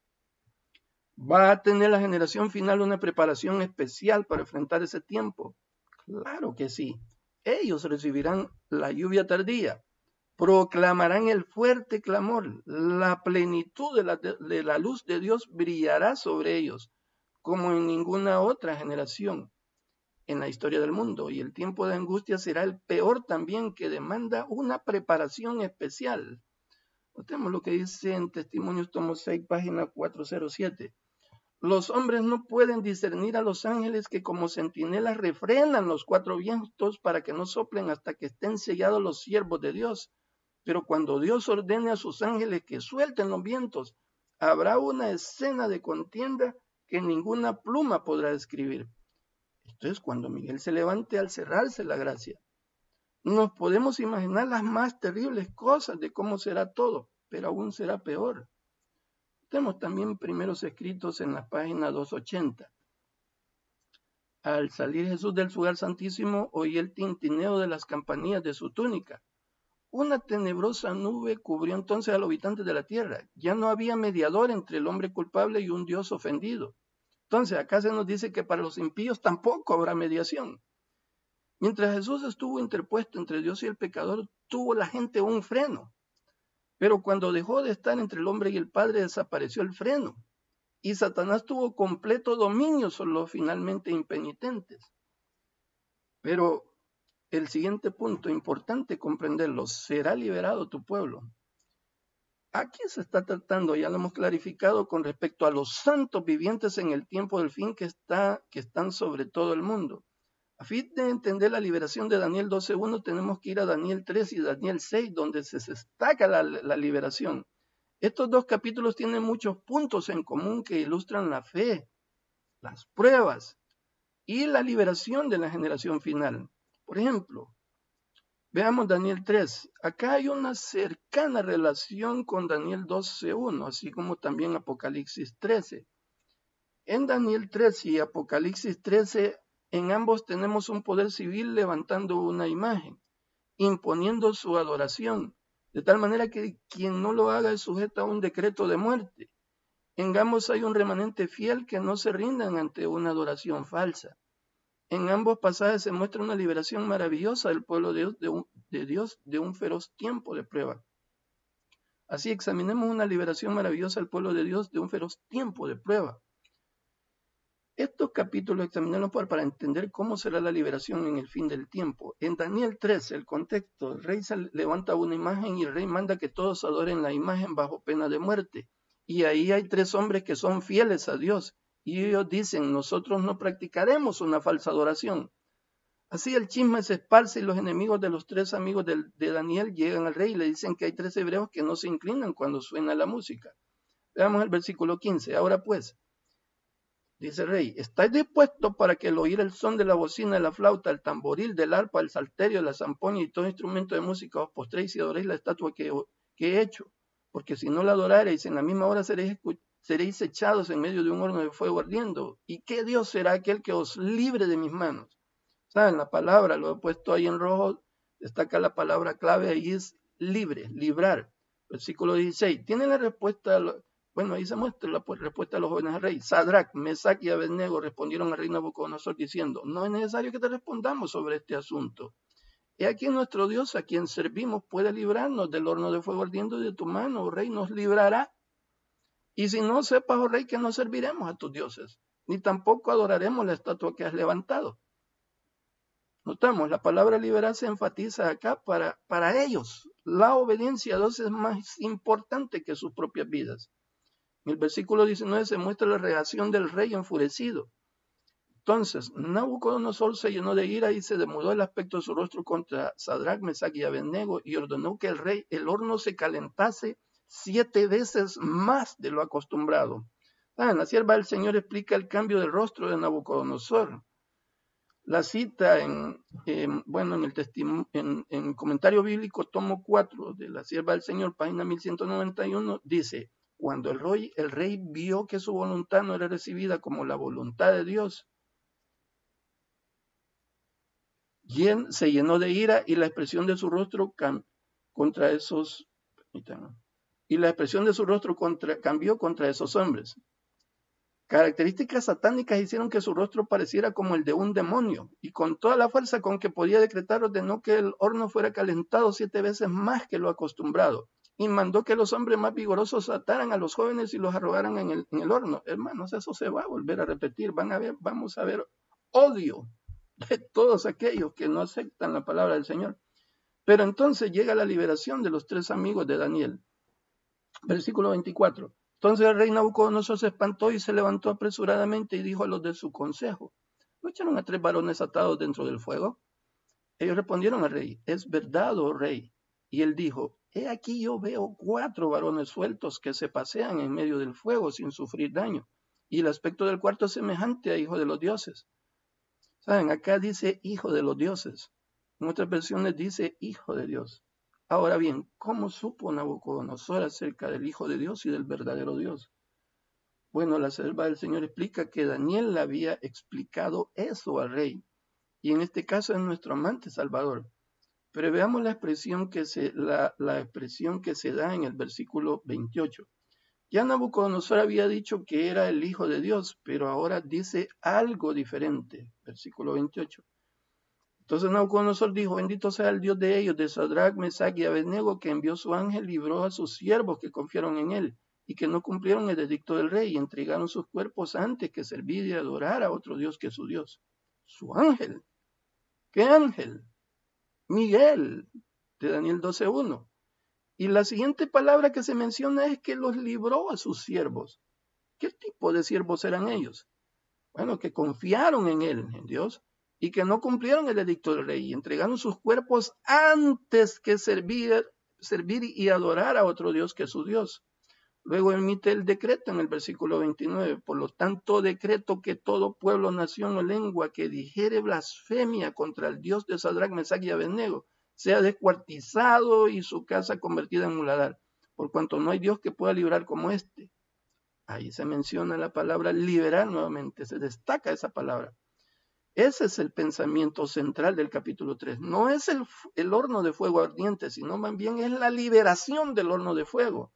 Speaker 2: ¿Va a tener la generación final una preparación especial para enfrentar ese tiempo? Claro que sí. Ellos recibirán la lluvia tardía, proclamarán el fuerte clamor, la plenitud de la, de la luz de Dios brillará sobre ellos, como en ninguna otra generación en la historia del mundo. Y el tiempo de angustia será el peor también, que demanda una preparación especial. Notemos lo que dice en Testimonios tomo seis, página cuatrocientos siete. Los hombres no pueden discernir a los ángeles que como centinelas refrenan los cuatro vientos para que no soplen hasta que estén sellados los siervos de Dios. Pero cuando Dios ordene a sus ángeles que suelten los vientos, Habrá una escena de contienda que ninguna pluma podrá describir. Esto es cuando Miguel se levante al cerrarse la gracia. Nos podemos imaginar las más terribles cosas de cómo será todo, pero aún será peor. Tenemos también primeros escritos en la página doscientos ochenta. Al salir Jesús del lugar santísimo, oí el tintineo de las campanillas de su túnica. Una tenebrosa nube cubrió entonces a los habitantes de la tierra. Ya no había mediador entre el hombre culpable y un Dios ofendido. Entonces, acá se nos dice que para los impíos tampoco habrá mediación. Mientras Jesús estuvo interpuesto entre Dios y el pecador, tuvo la gente un freno. Pero cuando dejó de estar entre el hombre y el Padre, desapareció el freno. Y Satanás tuvo completo dominio sobre los finalmente impenitentes. Pero el siguiente punto, importante comprenderlo, será liberado tu pueblo. Aquí se está tratando, ya lo hemos clarificado, con respecto a los santos vivientes en el tiempo del fin que, está, que están sobre todo el mundo. A fin de entender la liberación de Daniel doce uno, tenemos que ir a Daniel tres y Daniel seis, donde se destaca la, la liberación. Estos dos capítulos tienen muchos puntos en común que ilustran la fe, las pruebas y la liberación de la generación final. Por ejemplo, veamos Daniel tres. Acá hay una cercana relación con Daniel doce uno, así como también Apocalipsis trece. En Daniel tres y Apocalipsis trece, en ambos tenemos un poder civil levantando una imagen, imponiendo su adoración, de tal manera que quien no lo haga es sujeto a un decreto de muerte. En ambos hay un remanente fiel que no se rindan ante una adoración falsa. En ambos pasajes se muestra una liberación maravillosa del pueblo de Dios de un, de Dios de un feroz tiempo de prueba. Así examinemos una liberación maravillosa del pueblo de Dios de un feroz tiempo de prueba. Estos capítulos examinarlos para entender cómo será la liberación en el fin del tiempo. En Daniel tres, el contexto, el rey levanta una imagen y el rey manda que todos adoren la imagen bajo pena de muerte. Y ahí hay tres hombres que son fieles a Dios. Y ellos dicen, nosotros no practicaremos una falsa adoración. Así el chisme se esparce y los enemigos de los tres amigos de, de Daniel llegan al rey y le dicen que hay tres hebreos que no se inclinan cuando suena la música. Veamos el versículo quince. Ahora pues, dice el rey, ¿estáis dispuestos para que al oír el son de la bocina, de la flauta, el tamboril, del arpa, el salterio, la zampoña y todo instrumento de música os postréis y adoréis la estatua que, que he hecho? Porque si no la adorareis, en la misma hora seréis, seréis echados en medio de un horno de fuego ardiendo. ¿Y qué Dios será aquel que os libre de mis manos? ¿Saben? La palabra, lo he puesto ahí en rojo, destaca la palabra clave, ahí es libre, librar. Versículo dieciséis. ¿Tienen la respuesta? Bueno, ahí se muestra la respuesta a los jóvenes al rey. Sadrach, Mesach y Abednego respondieron al rey Nabucodonosor diciendo, no es necesario que te respondamos sobre este asunto. He aquí nuestro Dios, a quien servimos, puede librarnos del horno de fuego ardiendo de tu mano, oh rey, nos librará. Y si no, sepas, oh rey, que no serviremos a tus dioses, ni tampoco adoraremos la estatua que has levantado. Notamos, la palabra liberar se enfatiza acá para, para ellos. La obediencia a Dios es más importante que sus propias vidas. En el versículo diecinueve se muestra la reacción del rey enfurecido. Entonces, Nabucodonosor se llenó de ira y se demudó el aspecto de su rostro contra Sadrach, Mesach y Abednego y ordenó que el rey, el horno se calentase siete veces más de lo acostumbrado. Ah, la sierva del Señor explica el cambio del rostro de Nabucodonosor. La cita en, eh, bueno, en el testimonio, en, en comentario bíblico, tomo cuatro de la sierva del Señor, página mil ciento noventa y uno, dice, cuando el rey, el rey vio que su voluntad no era recibida como la voluntad de Dios, se llenó de ira y la expresión de su rostro contra esos, y la expresión de su rostro contra, cambió contra esos hombres. Características satánicas hicieron que su rostro pareciera como el de un demonio, y con toda la fuerza con que podía decretar ordenó que el horno fuera calentado siete veces más que lo acostumbrado, y mandó que los hombres más vigorosos ataran a los jóvenes y los arrojaran en el, en el horno. Hermanos, eso se va a volver a repetir. Van a ver, vamos a ver odio de todos aquellos que no aceptan la palabra del Señor. Pero entonces llega la liberación de los tres amigos de Daniel. Versículo veinticuatro. Entonces el rey Nabucodonosor se espantó y se levantó apresuradamente y dijo a los de su consejo, ¿no echaron a tres varones atados dentro del fuego? Ellos respondieron al rey, es verdad, oh rey. Y él dijo, he aquí yo veo cuatro varones sueltos que se pasean en medio del fuego sin sufrir daño. Y el aspecto del cuarto es semejante a hijo de los dioses. ¿Saben? Acá dice hijo de los dioses. En otras versiones dice hijo de Dios. Ahora bien, ¿cómo supo Nabucodonosor acerca del hijo de Dios y del verdadero Dios? Bueno, la selva del Señor explica que Daniel le había explicado eso al rey. Y en este caso es nuestro amante Salvador. Pero veamos la expresión que se, la, la expresión que se da en el versículo veintiocho. Ya Nabucodonosor había dicho que era el Hijo de Dios, pero ahora dice algo diferente. Versículo veintiocho. Entonces Nabucodonosor dijo, bendito sea el Dios de ellos, de Sadrach, Mesach y Abednego, que envió su ángel y libró a sus siervos que confiaron en él, y que no cumplieron el edicto del rey, y entregaron sus cuerpos antes que servir y adorar a otro Dios que su Dios. Su ángel. ¿Qué ángel? Miguel, de Daniel doce uno. Y la siguiente palabra que se menciona es que los libró a sus siervos. ¿Qué tipo de siervos eran ellos? Bueno, que confiaron en él, en Dios, y que no cumplieron el edicto del rey, y entregaron sus cuerpos antes que servir, servir y adorar a otro Dios que su Dios. Luego emite el decreto en el versículo veintinueve. Por lo tanto, decreto que todo pueblo, nación o lengua que dijere blasfemia contra el Dios de Sadrach, Mesach y Abednego sea descuartizado y su casa convertida en muladar, por cuanto no hay Dios que pueda librar como este. Ahí se menciona la palabra liberar nuevamente, se destaca esa palabra. Ese es el pensamiento central del capítulo tres. No es el, el horno de fuego ardiente, sino más bien es la liberación del horno de fuego.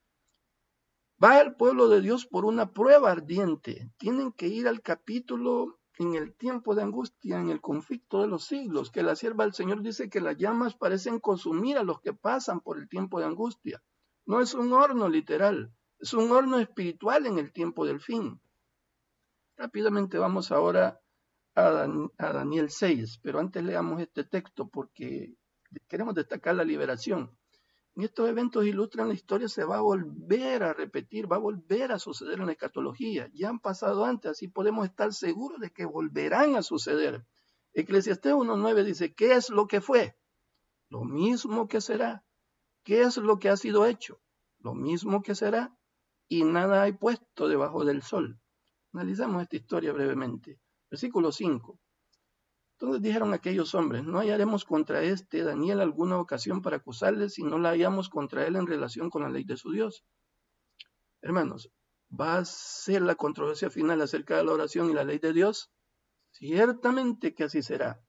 Speaker 2: Va el pueblo de Dios por una prueba ardiente. Tienen que ir al capítulo en el tiempo de angustia, en el conflicto de los siglos, que la sierva del Señor dice que las llamas parecen consumir a los que pasan por el tiempo de angustia. No es un horno literal, es un horno espiritual en el tiempo del fin. Rápidamente vamos ahora a, Dan, a Daniel seis, pero antes leamos este texto porque queremos destacar la liberación. En estos eventos ilustran la historia, se va a volver a repetir, va a volver a suceder en la escatología. Ya han pasado antes, así podemos estar seguros de que volverán a suceder. Eclesiastés uno nueve dice, ¿qué es lo que fue? Lo mismo que será. ¿Qué es lo que ha sido hecho? Lo mismo que será. Y nada hay puesto debajo del sol. Analizamos esta historia brevemente. Versículo cinco. Entonces dijeron aquellos hombres, no hallaremos contra este Daniel alguna ocasión para acusarle si no la hallamos contra él en relación con la ley de su Dios. Hermanos, ¿va a ser la controversia final acerca de la oración y la ley de Dios? Ciertamente que así será.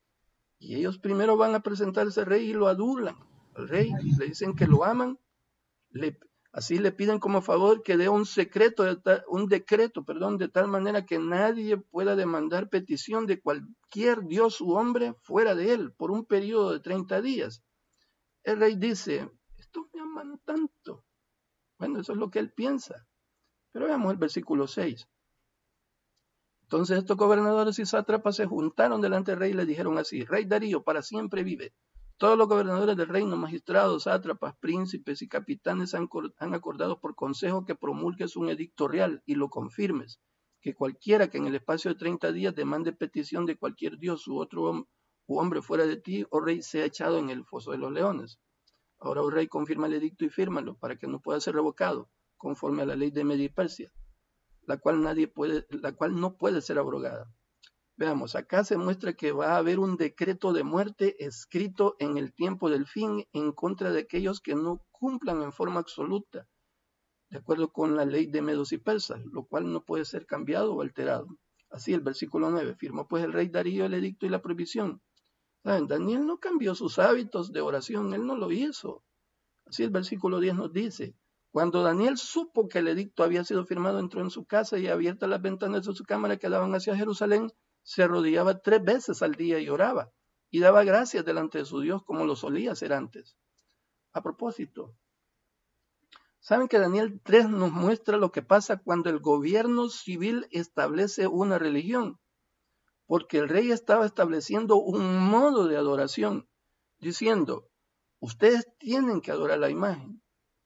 Speaker 2: Y ellos primero van a presentarse al rey y lo adulan al rey, le dicen que lo aman, le, así le piden como favor que dé un secreto, de tal, un decreto, perdón, de tal manera que nadie pueda demandar petición de cualquier dios u hombre fuera de él por un periodo de treinta días. El rey dice, estos me aman tanto. Bueno, eso es lo que él piensa. Pero veamos el versículo seis. Entonces estos gobernadores y sátrapas se juntaron delante del rey y le dijeron así, Rey Darío, para siempre vive. Todos los gobernadores del reino, magistrados, sátrapas, príncipes y capitanes han, han acordado por consejo que promulgues un edicto real y lo confirmes, que cualquiera que en el espacio de treinta días demande petición de cualquier dios u otro hom u hombre fuera de ti, oh rey, sea echado en el foso de los leones. Ahora, oh rey, confirma el edicto y fírmalo para que no pueda ser revocado, conforme a la ley de Media y Persia, la cual, nadie puede, la cual no puede ser abrogada. Veamos, acá se muestra que va a haber un decreto de muerte escrito en el tiempo del fin en contra de aquellos que no cumplan en forma absoluta, de acuerdo con la ley de Medos y Persas, lo cual no puede ser cambiado o alterado. Así el versículo nueve, firmó pues el rey Darío el edicto y la prohibición. ¿Saben? Daniel no cambió sus hábitos de oración, él no lo hizo. Así el versículo diez nos dice, cuando Daniel supo que el edicto había sido firmado, entró en su casa y abiertas las ventanas de su cámara que daban hacia Jerusalén, se arrodillaba tres veces al día y oraba, y daba gracias delante de su Dios como lo solía hacer antes. A propósito, ¿saben que Daniel tres nos muestra lo que pasa cuando el gobierno civil establece una religión? Porque el rey estaba estableciendo un modo de adoración, diciendo, ustedes tienen que adorar la imagen.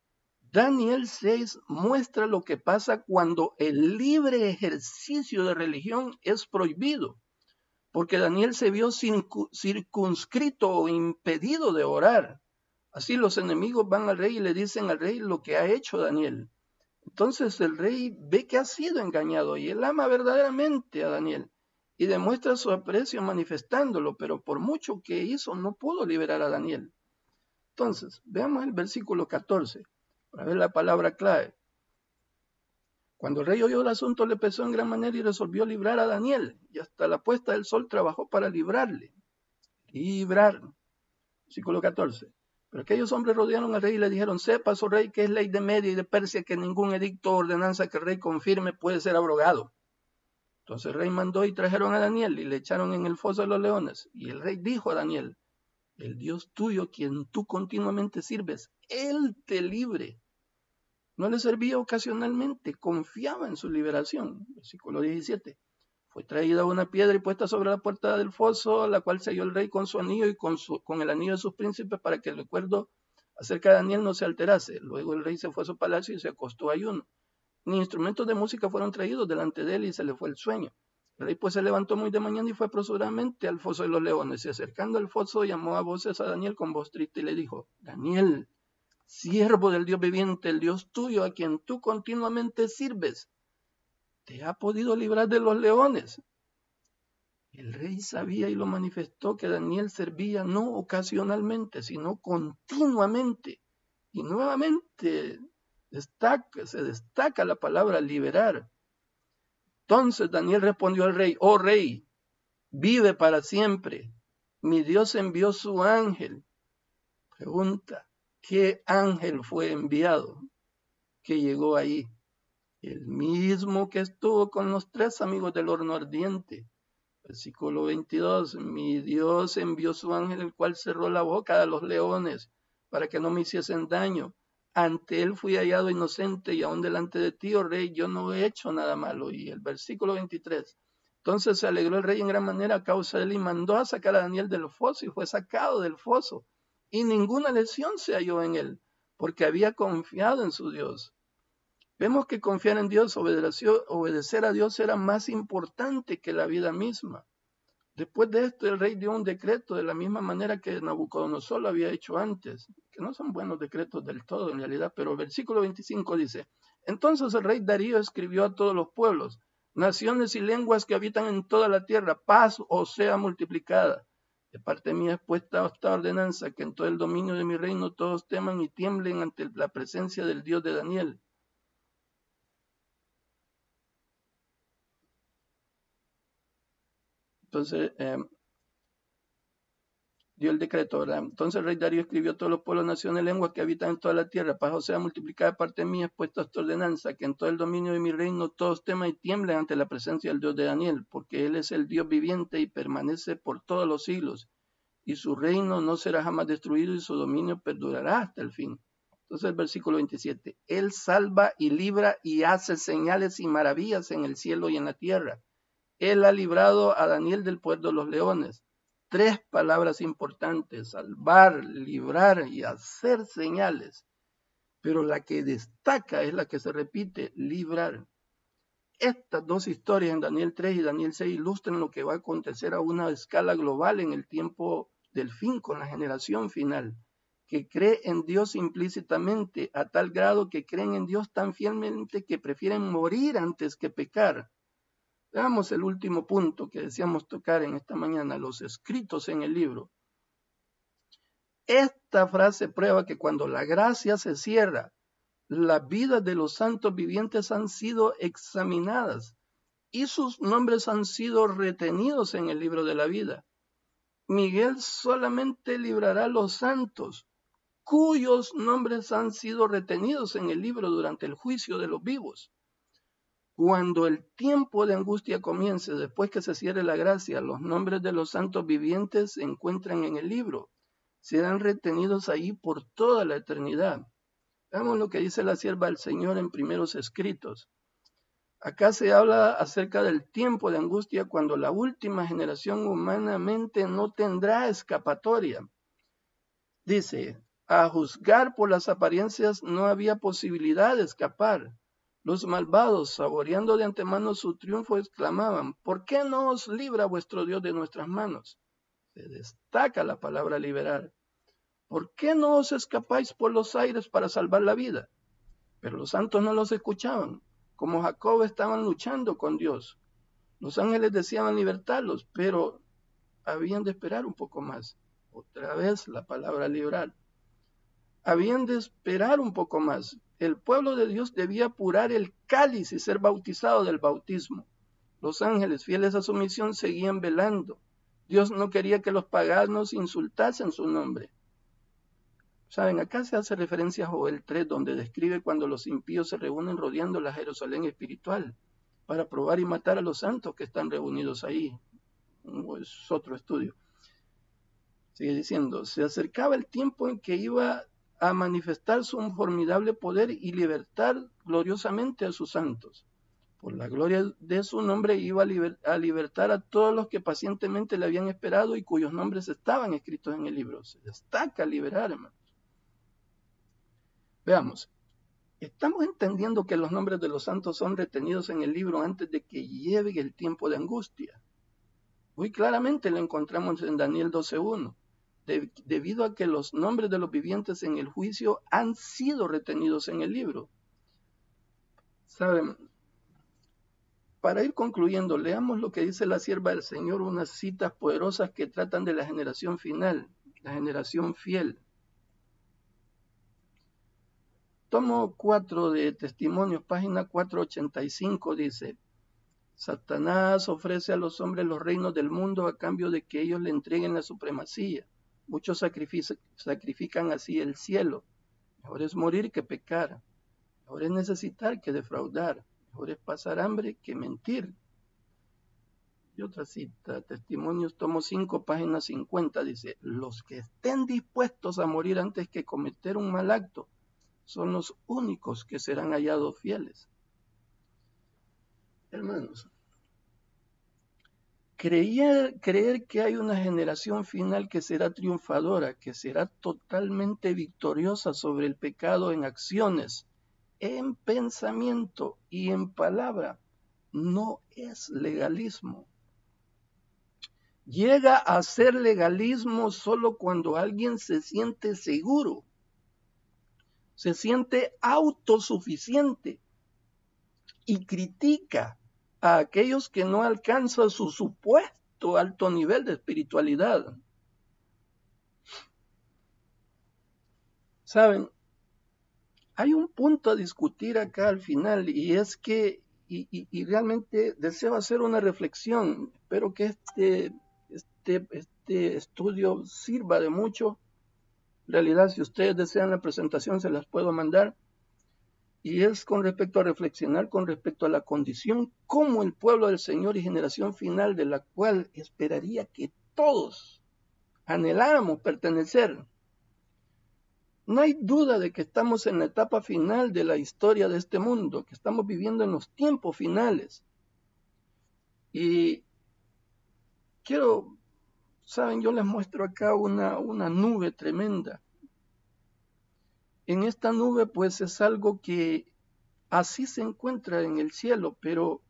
Speaker 2: Daniel seis muestra lo que pasa cuando el libre ejercicio de religión es prohibido, porque Daniel se vio circunscrito o impedido de orar, Así los enemigos van al rey y le dicen al rey lo que ha hecho Daniel. Entonces el rey ve que ha sido engañado y él ama verdaderamente a Daniel y demuestra su aprecio manifestándolo, pero por mucho que hizo no pudo liberar a Daniel. Entonces, veamos el versículo catorce, para ver la palabra clave. Cuando el rey oyó el asunto le pesó en gran manera y resolvió librar a Daniel, y hasta la puesta del sol trabajó para librarle. Librar. Versículo catorce. Pero aquellos hombres rodearon al rey y le dijeron, sepa, oh rey, que es ley de Media y de Persia que ningún edicto o ordenanza que el rey confirme puede ser abrogado. Entonces el rey mandó y trajeron a Daniel y le echaron en el foso de los leones. Y el rey dijo a Daniel, el Dios tuyo, quien tú continuamente sirves, Él te libre. No le servía ocasionalmente, confiaba en su liberación. Versículo diecisiete. Fue traída una piedra y puesta sobre la puerta del foso, la cual selló el rey con su anillo y con, su, con el anillo de sus príncipes para que el recuerdo acerca de Daniel no se alterase. Luego el rey se fue a su palacio y se acostó ayuno. Ni instrumentos de música fueron traídos delante de él y se le fue el sueño. El rey pues se levantó muy de mañana y fue apresuradamente al foso de los leones. Y acercando al foso llamó a voces a Daniel con voz triste y le dijo, Daniel, siervo del Dios viviente, el Dios tuyo a quien tú continuamente sirves, te ha podido librar de los leones. El rey sabía y lo manifestó que Daniel servía no ocasionalmente, sino continuamente. Y nuevamente destaca, se destaca la palabra liberar. Entonces Daniel respondió al rey, oh rey, vive para siempre. Mi Dios envió su ángel. Pregunta, ¿qué ángel fue enviado que llegó ahí? El mismo que estuvo con los tres amigos del horno ardiente. Versículo veintidós, mi Dios envió su ángel, el cual cerró la boca de los leones para que no me hiciesen daño. Ante él fui hallado inocente y aún delante de ti, oh rey, yo no he hecho nada malo. Y el versículo veintitrés, entonces se alegró el rey en gran manera a causa de él y mandó a sacar a Daniel del foso y fue sacado del foso. Y ninguna lesión se halló en él, porque había confiado en su Dios. Vemos que confiar en Dios, obedecer a Dios era más importante que la vida misma. Después de esto, el rey dio un decreto de la misma manera que Nabucodonosor lo había hecho antes, que no son buenos decretos del todo en realidad, pero el versículo veinticinco dice, entonces el rey Darío escribió a todos los pueblos, naciones y lenguas que habitan en toda la tierra, paz os sea multiplicada. De parte mía es puesta esta ordenanza, que en todo el dominio de mi reino todos teman y tiemblen ante la presencia del Dios de Daniel. Entonces, eh, dio el decreto, ¿verdad? Entonces el rey Darío escribió a todos los pueblos, naciones, lenguas que habitan en toda la tierra, paz os sea multiplicada de parte mía, es puesta esta ordenanza, que en todo el dominio de mi reino todos teman y tiemblen ante la presencia del Dios de Daniel, porque él es el Dios viviente y permanece por todos los siglos, y su reino no será jamás destruido y su dominio perdurará hasta el fin. Entonces el versículo veintisiete, él salva y libra y hace señales y maravillas en el cielo y en la tierra. Él ha librado a Daniel del poder de los leones. Tres palabras importantes, salvar, librar y hacer señales. Pero la que destaca es la que se repite, librar. Estas dos historias en Daniel tres y Daniel seis ilustran lo que va a acontecer a una escala global en el tiempo del fin, con la generación final, que cree en Dios implícitamente a tal grado que creen en Dios tan fielmente que prefieren morir antes que pecar. Veamos el último punto que deseamos tocar en esta mañana, los escritos en el libro. Esta frase prueba que cuando la gracia se cierra, las vidas de los santos vivientes han sido examinadas y sus nombres han sido retenidos en el libro de la vida. Miguel solamente librará a los santos, cuyos nombres han sido retenidos en el libro durante el juicio de los vivos. Cuando el tiempo de angustia comience, después que se cierre la gracia, los nombres de los santos vivientes se encuentran en el libro. Serán retenidos ahí por toda la eternidad. Veamos lo que dice la sierva del Señor en Primeros Escritos. Acá se habla acerca del tiempo de angustia cuando la última generación humanamente no tendrá escapatoria. Dice, a juzgar por las apariencias no había posibilidad de escapar. Los malvados, saboreando de antemano su triunfo, exclamaban, ¿por qué no os libra vuestro Dios de nuestras manos? Se destaca la palabra liberar. ¿por qué no os escapáis por los aires para salvar la vida? Pero los santos no los escuchaban. Como Jacob estaban luchando con Dios. Los ángeles deseaban libertarlos, pero habían de esperar un poco más. Otra vez la palabra liberar. Habían de esperar un poco más. El pueblo de Dios debía apurar el cáliz y ser bautizado del bautismo. Los ángeles, fieles a su misión, seguían velando. Dios no quería que los paganos insultasen su nombre. Saben, acá se hace referencia a Joel tres, donde describe cuando los impíos se reúnen rodeando la Jerusalén espiritual para probar y matar a los santos que están reunidos ahí. Es otro estudio. Sigue diciendo, se acercaba el tiempo en que iba a manifestar su formidable poder y libertar gloriosamente a sus santos. Por la gloria de su nombre iba a, liber a libertar a todos los que pacientemente le habían esperado y cuyos nombres estaban escritos en el libro. Se destaca liberar, hermanos. Veamos, estamos entendiendo que los nombres de los santos son retenidos en el libro antes de que llegue el tiempo de angustia. Muy claramente lo encontramos en Daniel doce uno. De, debido a que los nombres de los vivientes en el juicio han sido retenidos en el libro. ¿Saben? Para ir concluyendo, leamos lo que dice la sierva del Señor, unas citas poderosas que tratan de la generación final, la generación fiel. Tomo cuatro de Testimonios, página cuatrocientos ochenta y cinco, dice: Satanás ofrece a los hombres los reinos del mundo a cambio de que ellos le entreguen la supremacía. Muchos sacrifican así el cielo. Mejor es morir que pecar. Mejor es necesitar que defraudar. Mejor es pasar hambre que mentir. Y otra cita, Testimonios, tomo cinco, página cincuenta, dice: los que estén dispuestos a morir antes que cometer un mal acto son los únicos que serán hallados fieles. Hermanos, creía, creer que hay una generación final que será triunfadora, que será totalmente victoriosa sobre el pecado en acciones, en pensamiento y en palabra, no es legalismo. Llega a ser legalismo solo cuando alguien se siente seguro, se siente autosuficiente y critica a aquellos que no alcanzan su supuesto alto nivel de espiritualidad. Saben, hay un punto a discutir acá al final, y es que, y, y, y realmente deseo hacer una reflexión. Espero que este, este, este estudio sirva de mucho. En realidad, si ustedes desean la presentación, se las puedo mandar. Y es con respecto a reflexionar con respecto a la condición como el pueblo del Señor y generación final de la cual esperaría que todos anheláramos pertenecer. No hay duda de que estamos en la etapa final de la historia de este mundo, que estamos viviendo en los tiempos finales. Y quiero, saben, yo les muestro acá una, una nube tremenda. En esta nube pues es algo que así se encuentra en el cielo, pero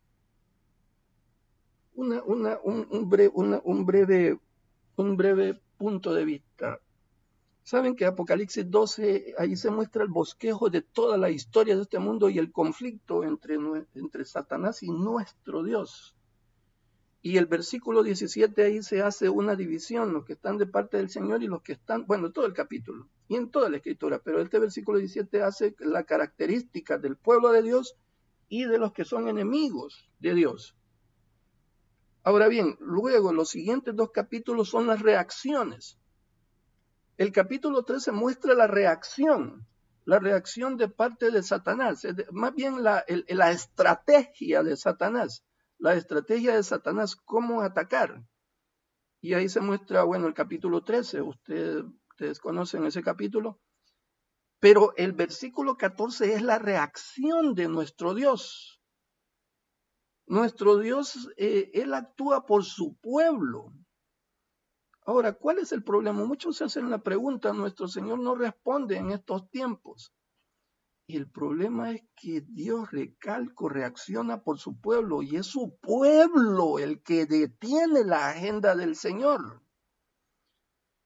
Speaker 2: una, una, un, un, breve, una, un, breve, un breve punto de vista. Saben que Apocalipsis doce, ahí se muestra el bosquejo de toda la historia de este mundo y el conflicto entre, entre Satanás y nuestro Dios. Y el versículo diecisiete ahí se hace una división, los que están de parte del Señor y los que están, bueno, todo el capítulo y en toda la escritura, pero este versículo diecisiete hace la característica del pueblo de Dios y de los que son enemigos de Dios. Ahora bien, luego los siguientes dos capítulos son las reacciones. El capítulo trece muestra la reacción, la reacción de parte de Satanás, más bien la, el, la estrategia de Satanás. La estrategia de Satanás, cómo atacar. Y ahí se muestra, bueno, el capítulo trece, ustedes, ustedes conocen ese capítulo, pero el versículo catorce es la reacción de nuestro Dios. Nuestro Dios, eh, Él actúa por su pueblo. Ahora, ¿cuál es el problema? Muchos se hacen la pregunta, nuestro Señor no responde en estos tiempos. Y el problema es que Dios, recalco, reacciona por su pueblo y es su pueblo el que detiene la agenda del Señor.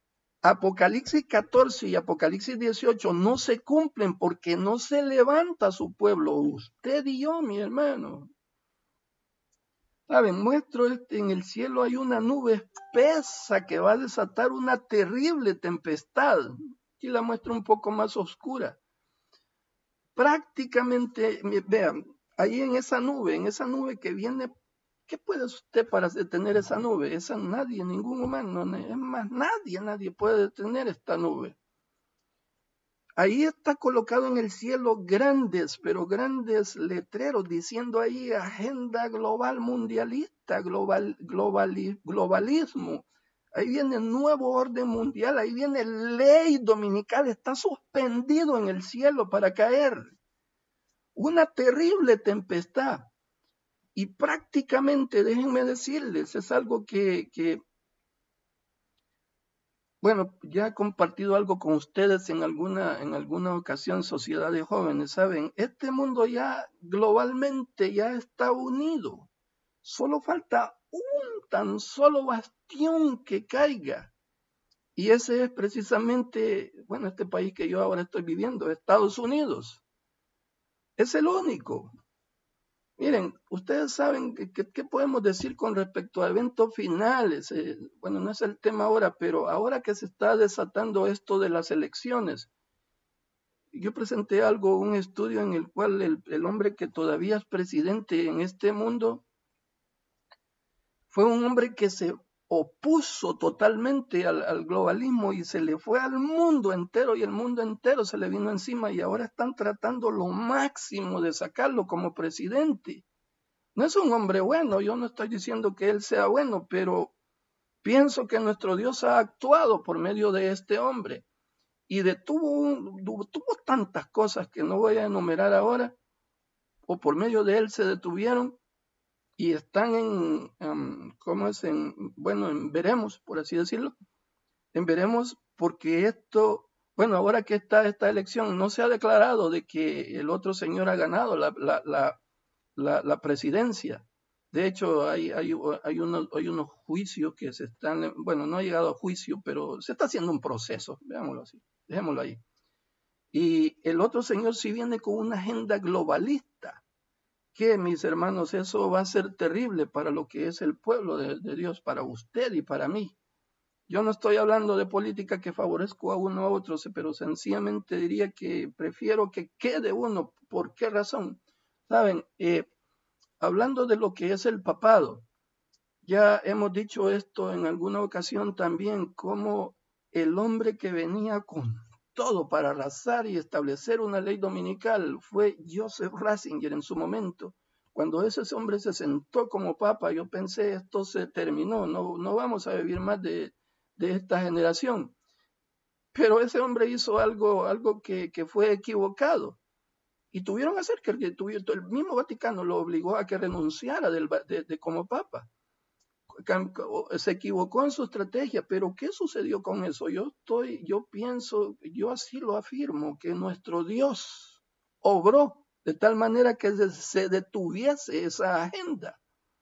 Speaker 2: Apocalipsis catorce y Apocalipsis dieciocho no se cumplen porque no se levanta su pueblo, usted y yo, mi hermano. Saben, muestro este, en el cielo hay una nube espesa que va a desatar una terrible tempestad. Aquí la muestro un poco más oscura. Prácticamente, vean, ahí en esa nube, en esa nube que viene, ¿qué puede usted para detener esa nube? Esa nadie, ningún humano, es más, nadie, nadie puede detener esta nube. Ahí está colocado en el cielo grandes, pero grandes letreros diciendo ahí agenda global mundialista, global, global, globalismo. Ahí viene nuevo orden mundial, ahí viene ley dominical, está suspendido en el cielo para caer. Una terrible tempestad. Y prácticamente, déjenme decirles, es algo que, que bueno, ya he compartido algo con ustedes en alguna, en alguna ocasión, Sociedad de Jóvenes, ¿saben? Este mundo ya globalmente ya está unido. Solo falta un tan solo bastión que caiga. Y ese es precisamente, bueno, este país que yo ahora estoy viviendo, Estados Unidos. Es el único. Miren, ustedes saben qué podemos decir con respecto a eventos finales. Eh, bueno, no es el tema ahora, pero ahora que se está desatando esto de las elecciones, yo presenté algo, un estudio en el cual el, el hombre que todavía es presidente en este mundo fue un hombre que se opuso totalmente al, al globalismo y se le fue al mundo entero y el mundo entero se le vino encima y ahora están tratando lo máximo de sacarlo como presidente. No es un hombre bueno, yo no estoy diciendo que él sea bueno, pero pienso que nuestro Dios ha actuado por medio de este hombre y detuvo, un, detuvo tantas cosas que no voy a enumerar ahora, o por medio de él se detuvieron y están en, um, ¿cómo es? En, bueno, en veremos, por así decirlo, en veremos porque esto, bueno, ahora que está esta elección, no se ha declarado de que el otro señor ha ganado la, la, la La, la presidencia. De hecho, hay, hay, hay, unos, hay unos juicios que se están, bueno, no ha llegado a juicio, pero se está haciendo un proceso, veámoslo así, dejémoslo ahí. Y el otro señor sí viene con una agenda globalista, que mis hermanos, eso va a ser terrible para lo que es el pueblo de, de Dios, para usted y para mí. Yo no estoy hablando de política que favorezco a uno a otro, pero sencillamente diría que prefiero que quede uno. ¿Por qué razón? Saben, eh, hablando de lo que es el papado, ya hemos dicho esto en alguna ocasión también, como el hombre que venía con todo para arrasar y establecer una ley dominical fue Joseph Ratzinger en su momento. Cuando ese hombre se sentó como papa, yo pensé, esto se terminó, no, no vamos a vivir más de, de esta generación. Pero ese hombre hizo algo, algo que, que fue equivocado. Y tuvieron que hacer que el, el mismo Vaticano lo obligó a que renunciara del, de, de como papa. Se equivocó en su estrategia, pero ¿qué sucedió con eso? Yo estoy, yo pienso, yo así lo afirmo, que nuestro Dios obró de tal manera que se detuviese esa agenda.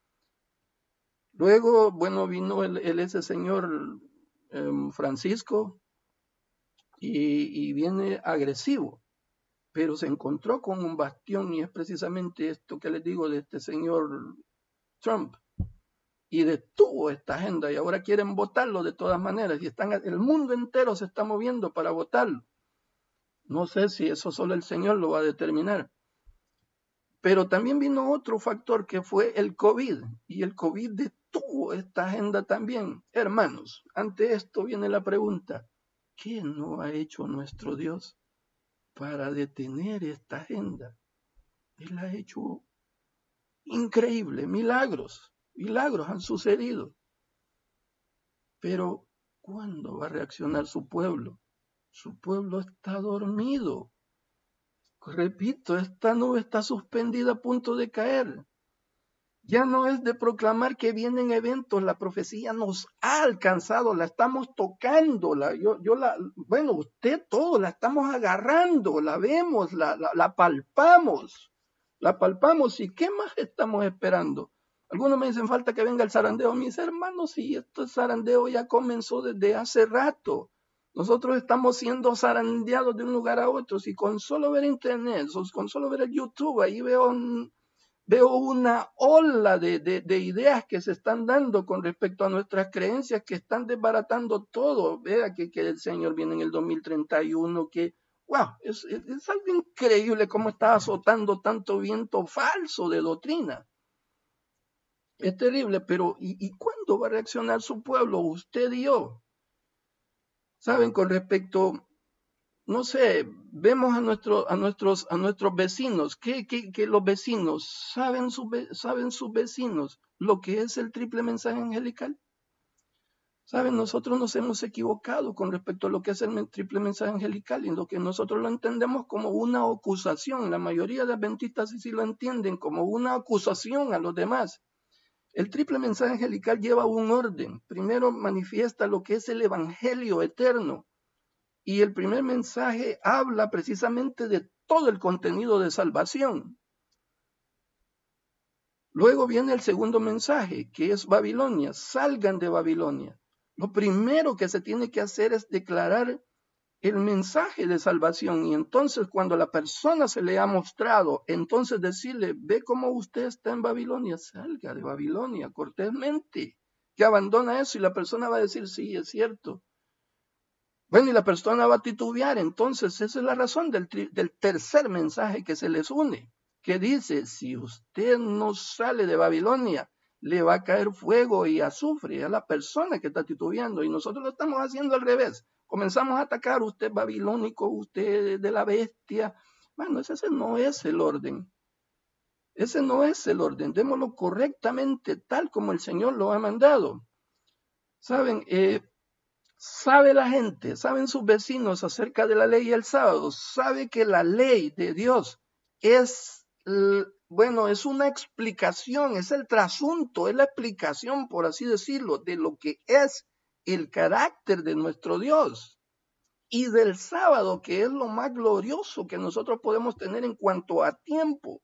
Speaker 2: Luego, bueno, vino el, el ese señor eh, Francisco y, y viene agresivo, pero se encontró con un bastión y es precisamente esto que les digo de este señor Trump. Y detuvo esta agenda y ahora quieren votarlo de todas maneras y están, el mundo entero se está moviendo para votarlo. No sé si eso solo el Señor lo va a determinar. Pero también vino otro factor que fue el COVID y el COVID detuvo esta agenda también. Hermanos, ante esto viene la pregunta, ¿qué no ha hecho nuestro Dios para detener esta agenda? Él ha hecho increíble, milagros. Milagros han sucedido. Pero, ¿cuándo va a reaccionar su pueblo? Su pueblo está dormido. Repito, esta nube está suspendida a punto de caer. Ya no es de proclamar que vienen eventos, la profecía nos ha alcanzado, la estamos tocando, la, yo, yo la, bueno, usted todo, la estamos agarrando, la vemos, la, la, la palpamos, la palpamos, ¿y qué más estamos esperando? Algunos me dicen falta que venga el zarandeo. Mis hermanos, sí, este zarandeo ya comenzó desde hace rato. Nosotros estamos siendo zarandeados de un lugar a otro. Si con solo ver internet, con solo ver el YouTube, ahí veo, un, veo una ola de, de, de ideas que se están dando con respecto a nuestras creencias, que están desbaratando todo. Vea que, que el Señor viene en el dos mil treinta y uno, que, wow, es, es, es algo increíble cómo está azotando tanto viento falso de doctrina. Es terrible, pero ¿y, y cuándo va a reaccionar su pueblo, usted y yo? Saben, con respecto, no sé, vemos a, nuestro, a, nuestros, a nuestros vecinos, que, que, que los vecinos, ¿saben, su, ¿saben sus vecinos lo que es el triple mensaje angelical? Saben, nosotros nos hemos equivocado con respecto a lo que es el triple mensaje angelical, y en lo que nosotros lo entendemos como una acusación. La mayoría de adventistas sí, sí lo entienden como una acusación a los demás. El triple mensaje angelical lleva un orden. Primero manifiesta lo que es el evangelio eterno. Y el primer mensaje habla precisamente de todo el contenido de salvación. Luego viene el segundo mensaje, que es Babilonia. Salgan de Babilonia. Lo primero que se tiene que hacer es declarar el mensaje de salvación. Y entonces cuando la persona se le ha mostrado, entonces decirle, ve cómo usted está en Babilonia, salga de Babilonia cortésmente, que abandona eso, y la persona va a decir, sí, es cierto. Bueno, y la persona va a titubear. Entonces esa es la razón del, del tercer mensaje que se les une, que dice, si usted no sale de Babilonia, le va a caer fuego y azufre a la persona que está titubeando. Y nosotros lo estamos haciendo al revés. Comenzamos a atacar, usted babilónico, usted de la bestia. Bueno, ese no es el orden. Ese no es el orden. Démoslo correctamente, tal como el Señor lo ha mandado. Saben, eh, sabe la gente, saben sus vecinos acerca de la ley y el sábado. Sabe que la ley de Dios es, bueno, es una explicación, es el trasunto, es la explicación, por así decirlo, de lo que es el carácter de nuestro Dios, y del sábado, que es lo más glorioso que nosotros podemos tener en cuanto a tiempo.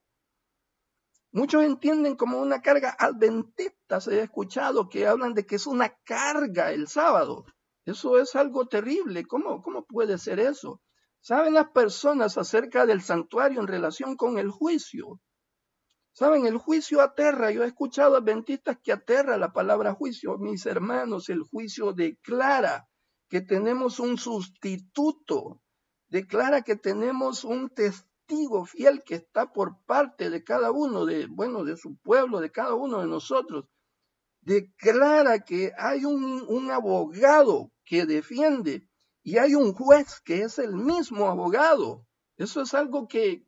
Speaker 2: Muchos entienden como una carga adventista. Se ha escuchado que hablan de que es una carga el sábado. Eso es algo terrible. ¿Cómo, cómo puede ser eso? ¿Saben las personas acerca del santuario en relación con el juicio? ¿Saben? El juicio aterra. Yo he escuchado adventistas que aterra la palabra juicio. Mis hermanos, el juicio declara que tenemos un sustituto, declara que tenemos un testigo fiel que está por parte de cada uno, de, bueno, de su pueblo, de cada uno de nosotros. Declara que hay un, un abogado que defiende y hay un juez que es el mismo abogado. Eso es algo que,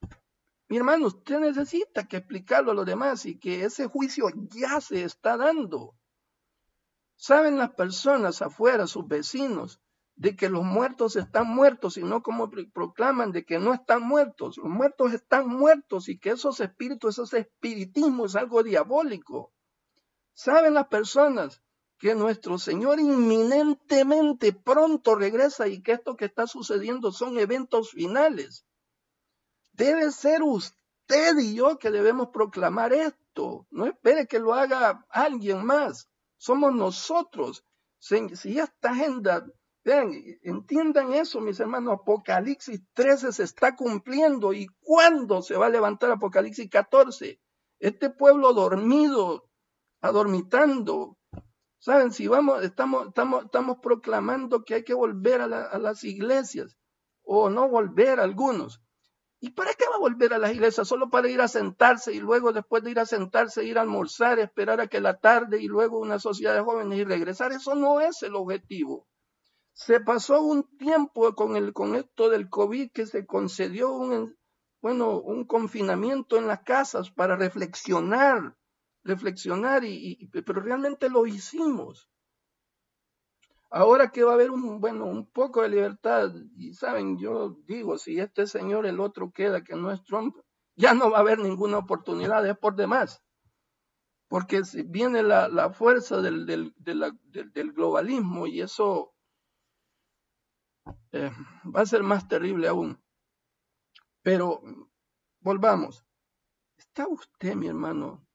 Speaker 2: mi hermano, usted necesita que explicarlo a los demás, y que ese juicio ya se está dando. ¿Saben las personas afuera, sus vecinos, de que los muertos están muertos, y no como proclaman de que no están muertos? Los muertos están muertos, y que esos espíritus, ese espiritismo es algo diabólico. ¿Saben las personas que nuestro Señor inminentemente pronto regresa, y que esto que está sucediendo son eventos finales? Debe ser usted y yo que debemos proclamar esto. No espere que lo haga alguien más. Somos nosotros. Si esta agenda, vean, entiendan eso, mis hermanos, Apocalipsis trece se está cumpliendo. ¿Y cuándo se va a levantar Apocalipsis catorce? Este pueblo dormido, adormitando. ¿Saben? Si vamos, estamos, estamos, estamos proclamando que hay que volver a, la, a las iglesias, o no volver a algunos. ¿Y para qué va a volver a las iglesias? Solo para ir a sentarse, y luego, después de ir a sentarse, ir a almorzar, esperar a que la tarde, y luego una sociedad de jóvenes y regresar. Eso no es el objetivo. Se pasó un tiempo con, el, con esto del COVID, que se concedió un, bueno, un confinamiento en las casas para reflexionar, reflexionar, y, y, pero realmente lo hicimos. Ahora que va a haber un, bueno, un poco de libertad, y saben, yo digo, si este señor, el otro queda, que no es Trump, ya no va a haber ninguna oportunidad, es por demás. Porque viene la, la fuerza del, del, de la, del, del globalismo, y eso eh, va a ser más terrible aún. Pero volvamos. ¿Está usted, mi hermano,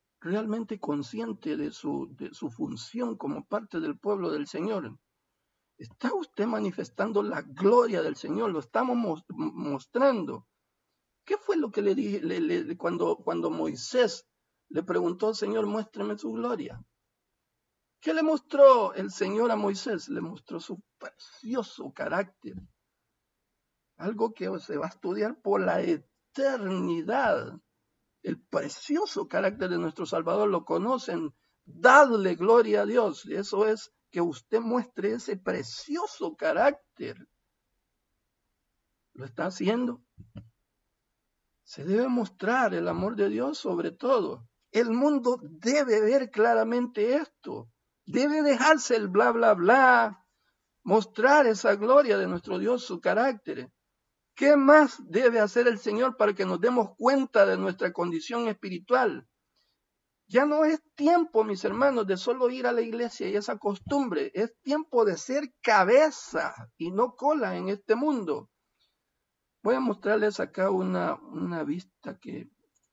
Speaker 2: realmente consciente de su, de su función como parte del pueblo del Señor? ¿Está usted manifestando la gloria del Señor? Lo estamos mostrando. ¿Qué fue lo que le dije le, le, cuando, cuando Moisés le preguntó al Señor, muéstrame su gloria? ¿Qué le mostró el Señor a Moisés? Le mostró su precioso carácter. Algo que se va a estudiar por la eternidad. El precioso carácter de nuestro Salvador lo conocen. Dadle gloria a Dios. Eso es que usted muestre ese precioso carácter. ¿Lo está haciendo? Se debe mostrar el amor de Dios sobre todo. El mundo debe ver claramente esto. Debe dejarse el bla, bla, bla. Mostrar esa gloria de nuestro Dios, su carácter. ¿Qué más debe hacer el Señor para que nos demos cuenta de nuestra condición espiritual? Ya no es tiempo, mis hermanos, de solo ir a la iglesia y esa costumbre. Es tiempo de ser cabeza y no cola en este mundo. Voy a mostrarles acá una, una vista que...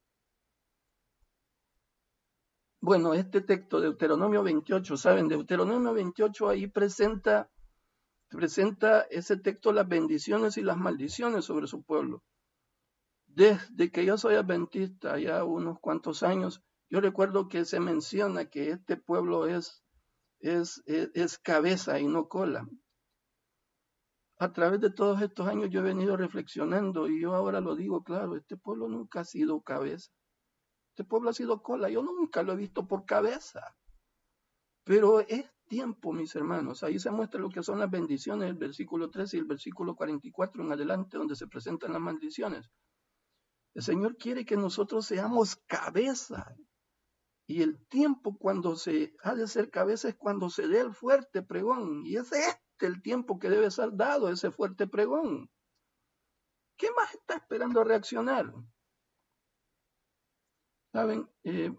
Speaker 2: Bueno, este texto de Deuteronomio veintiocho, ¿saben? Deuteronomio veintiocho ahí presenta, presenta ese texto las bendiciones y las maldiciones sobre su pueblo. Desde que yo soy adventista, ya unos cuantos años, yo recuerdo que se menciona que este pueblo es, es, es, es cabeza y no cola. A través de todos estos años yo he venido reflexionando y yo ahora lo digo claro, este pueblo nunca ha sido cabeza. Este pueblo ha sido cola, yo nunca lo he visto por cabeza. Pero es tiempo, mis hermanos, ahí se muestra lo que son las bendiciones, el versículo trece y el versículo cuarenta y cuatro en adelante, donde se presentan las maldiciones. El Señor quiere que nosotros seamos cabeza. Y el tiempo cuando se ha de ser cabeza es cuando se dé el fuerte pregón. Y es este el tiempo que debe ser dado, ese fuerte pregón. ¿Qué más está esperando a reaccionar? ¿Saben? Eh,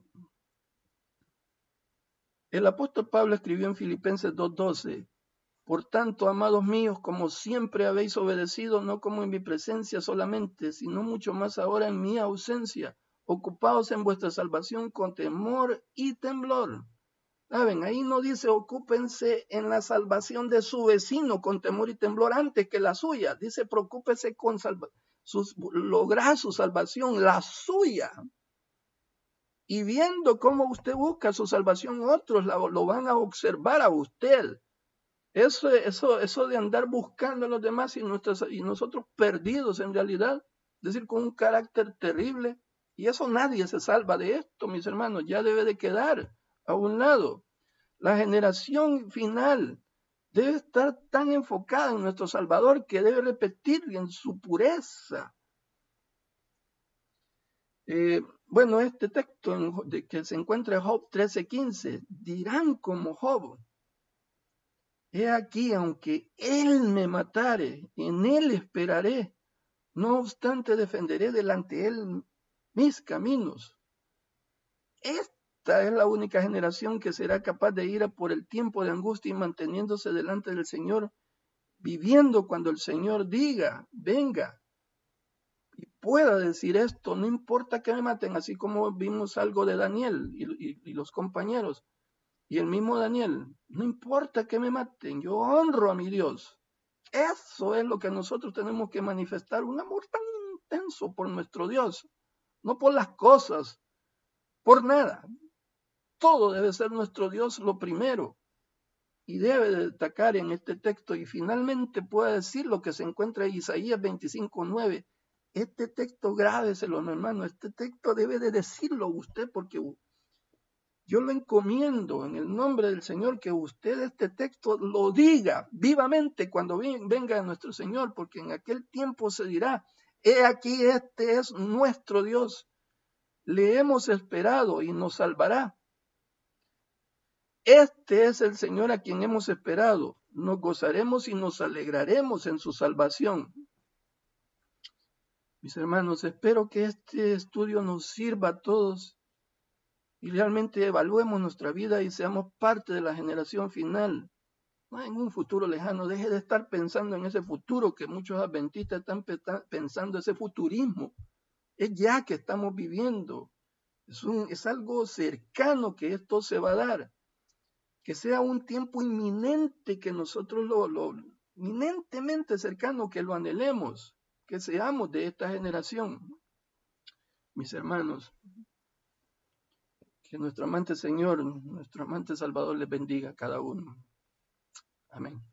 Speaker 2: el apóstol Pablo escribió en Filipenses dos doce, por tanto, amados míos, como siempre habéis obedecido, no como en mi presencia solamente, sino mucho más ahora en mi ausencia, ocupaos en vuestra salvación con temor y temblor. ¿Saben? Ahí no dice ocúpense en la salvación de su vecino con temor y temblor antes que la suya. Dice preocúpese con salva sus, lograr su salvación, la suya. Y viendo cómo usted busca su salvación, otros la, lo van a observar a usted. Eso, eso, eso de andar buscando a los demás y, nuestras, y nosotros perdidos en realidad, es decir, con un carácter terrible. Y eso nadie se salva de esto, mis hermanos, ya debe de quedar a un lado. La generación final debe estar tan enfocada en nuestro Salvador que debe repetir en su pureza. Eh, bueno, este texto en, de, que se encuentra en Job trece quince, dirán como Job, he aquí, aunque él me matare, en él esperaré, no obstante defenderé delante de él mis caminos. Esta es la única generación que será capaz de ir a por el tiempo de angustia y manteniéndose delante del Señor, viviendo cuando el Señor diga, venga, y pueda decir esto, no importa que me maten, así como vimos algo de Daniel y, y, y los compañeros. Y el mismo Daniel, no importa que me maten, yo honro a mi Dios. Eso es lo que nosotros tenemos que manifestar, un amor tan intenso por nuestro Dios, no por las cosas, por nada. Todo debe ser nuestro Dios lo primero. Y debe destacar en este texto, y finalmente puede decir lo que se encuentra en Isaías veinticinco nueve. Este texto, grábeselo, mi hermano, este texto debe de decirlo usted, porque yo lo encomiendo en el nombre del Señor que usted este texto lo diga vivamente cuando venga nuestro Señor, porque en aquel tiempo se dirá, he aquí este es nuestro Dios, le hemos esperado y nos salvará. Este es el Señor a quien hemos esperado, nos gozaremos y nos alegraremos en su salvación. Mis hermanos, espero que este estudio nos sirva a todos y realmente evaluemos nuestra vida y seamos parte de la generación final. No en un futuro lejano, deje de estar pensando en ese futuro que muchos adventistas están pensando, ese futurismo. Es ya que estamos viviendo. Es, un, es algo cercano que esto se va a dar. que sea un tiempo inminente, que nosotros lo, lo inminentemente cercano, que lo anhelemos, que seamos de esta generación. Mis hermanos, que nuestro amante Señor, nuestro amante Salvador les bendiga a cada uno. Amén.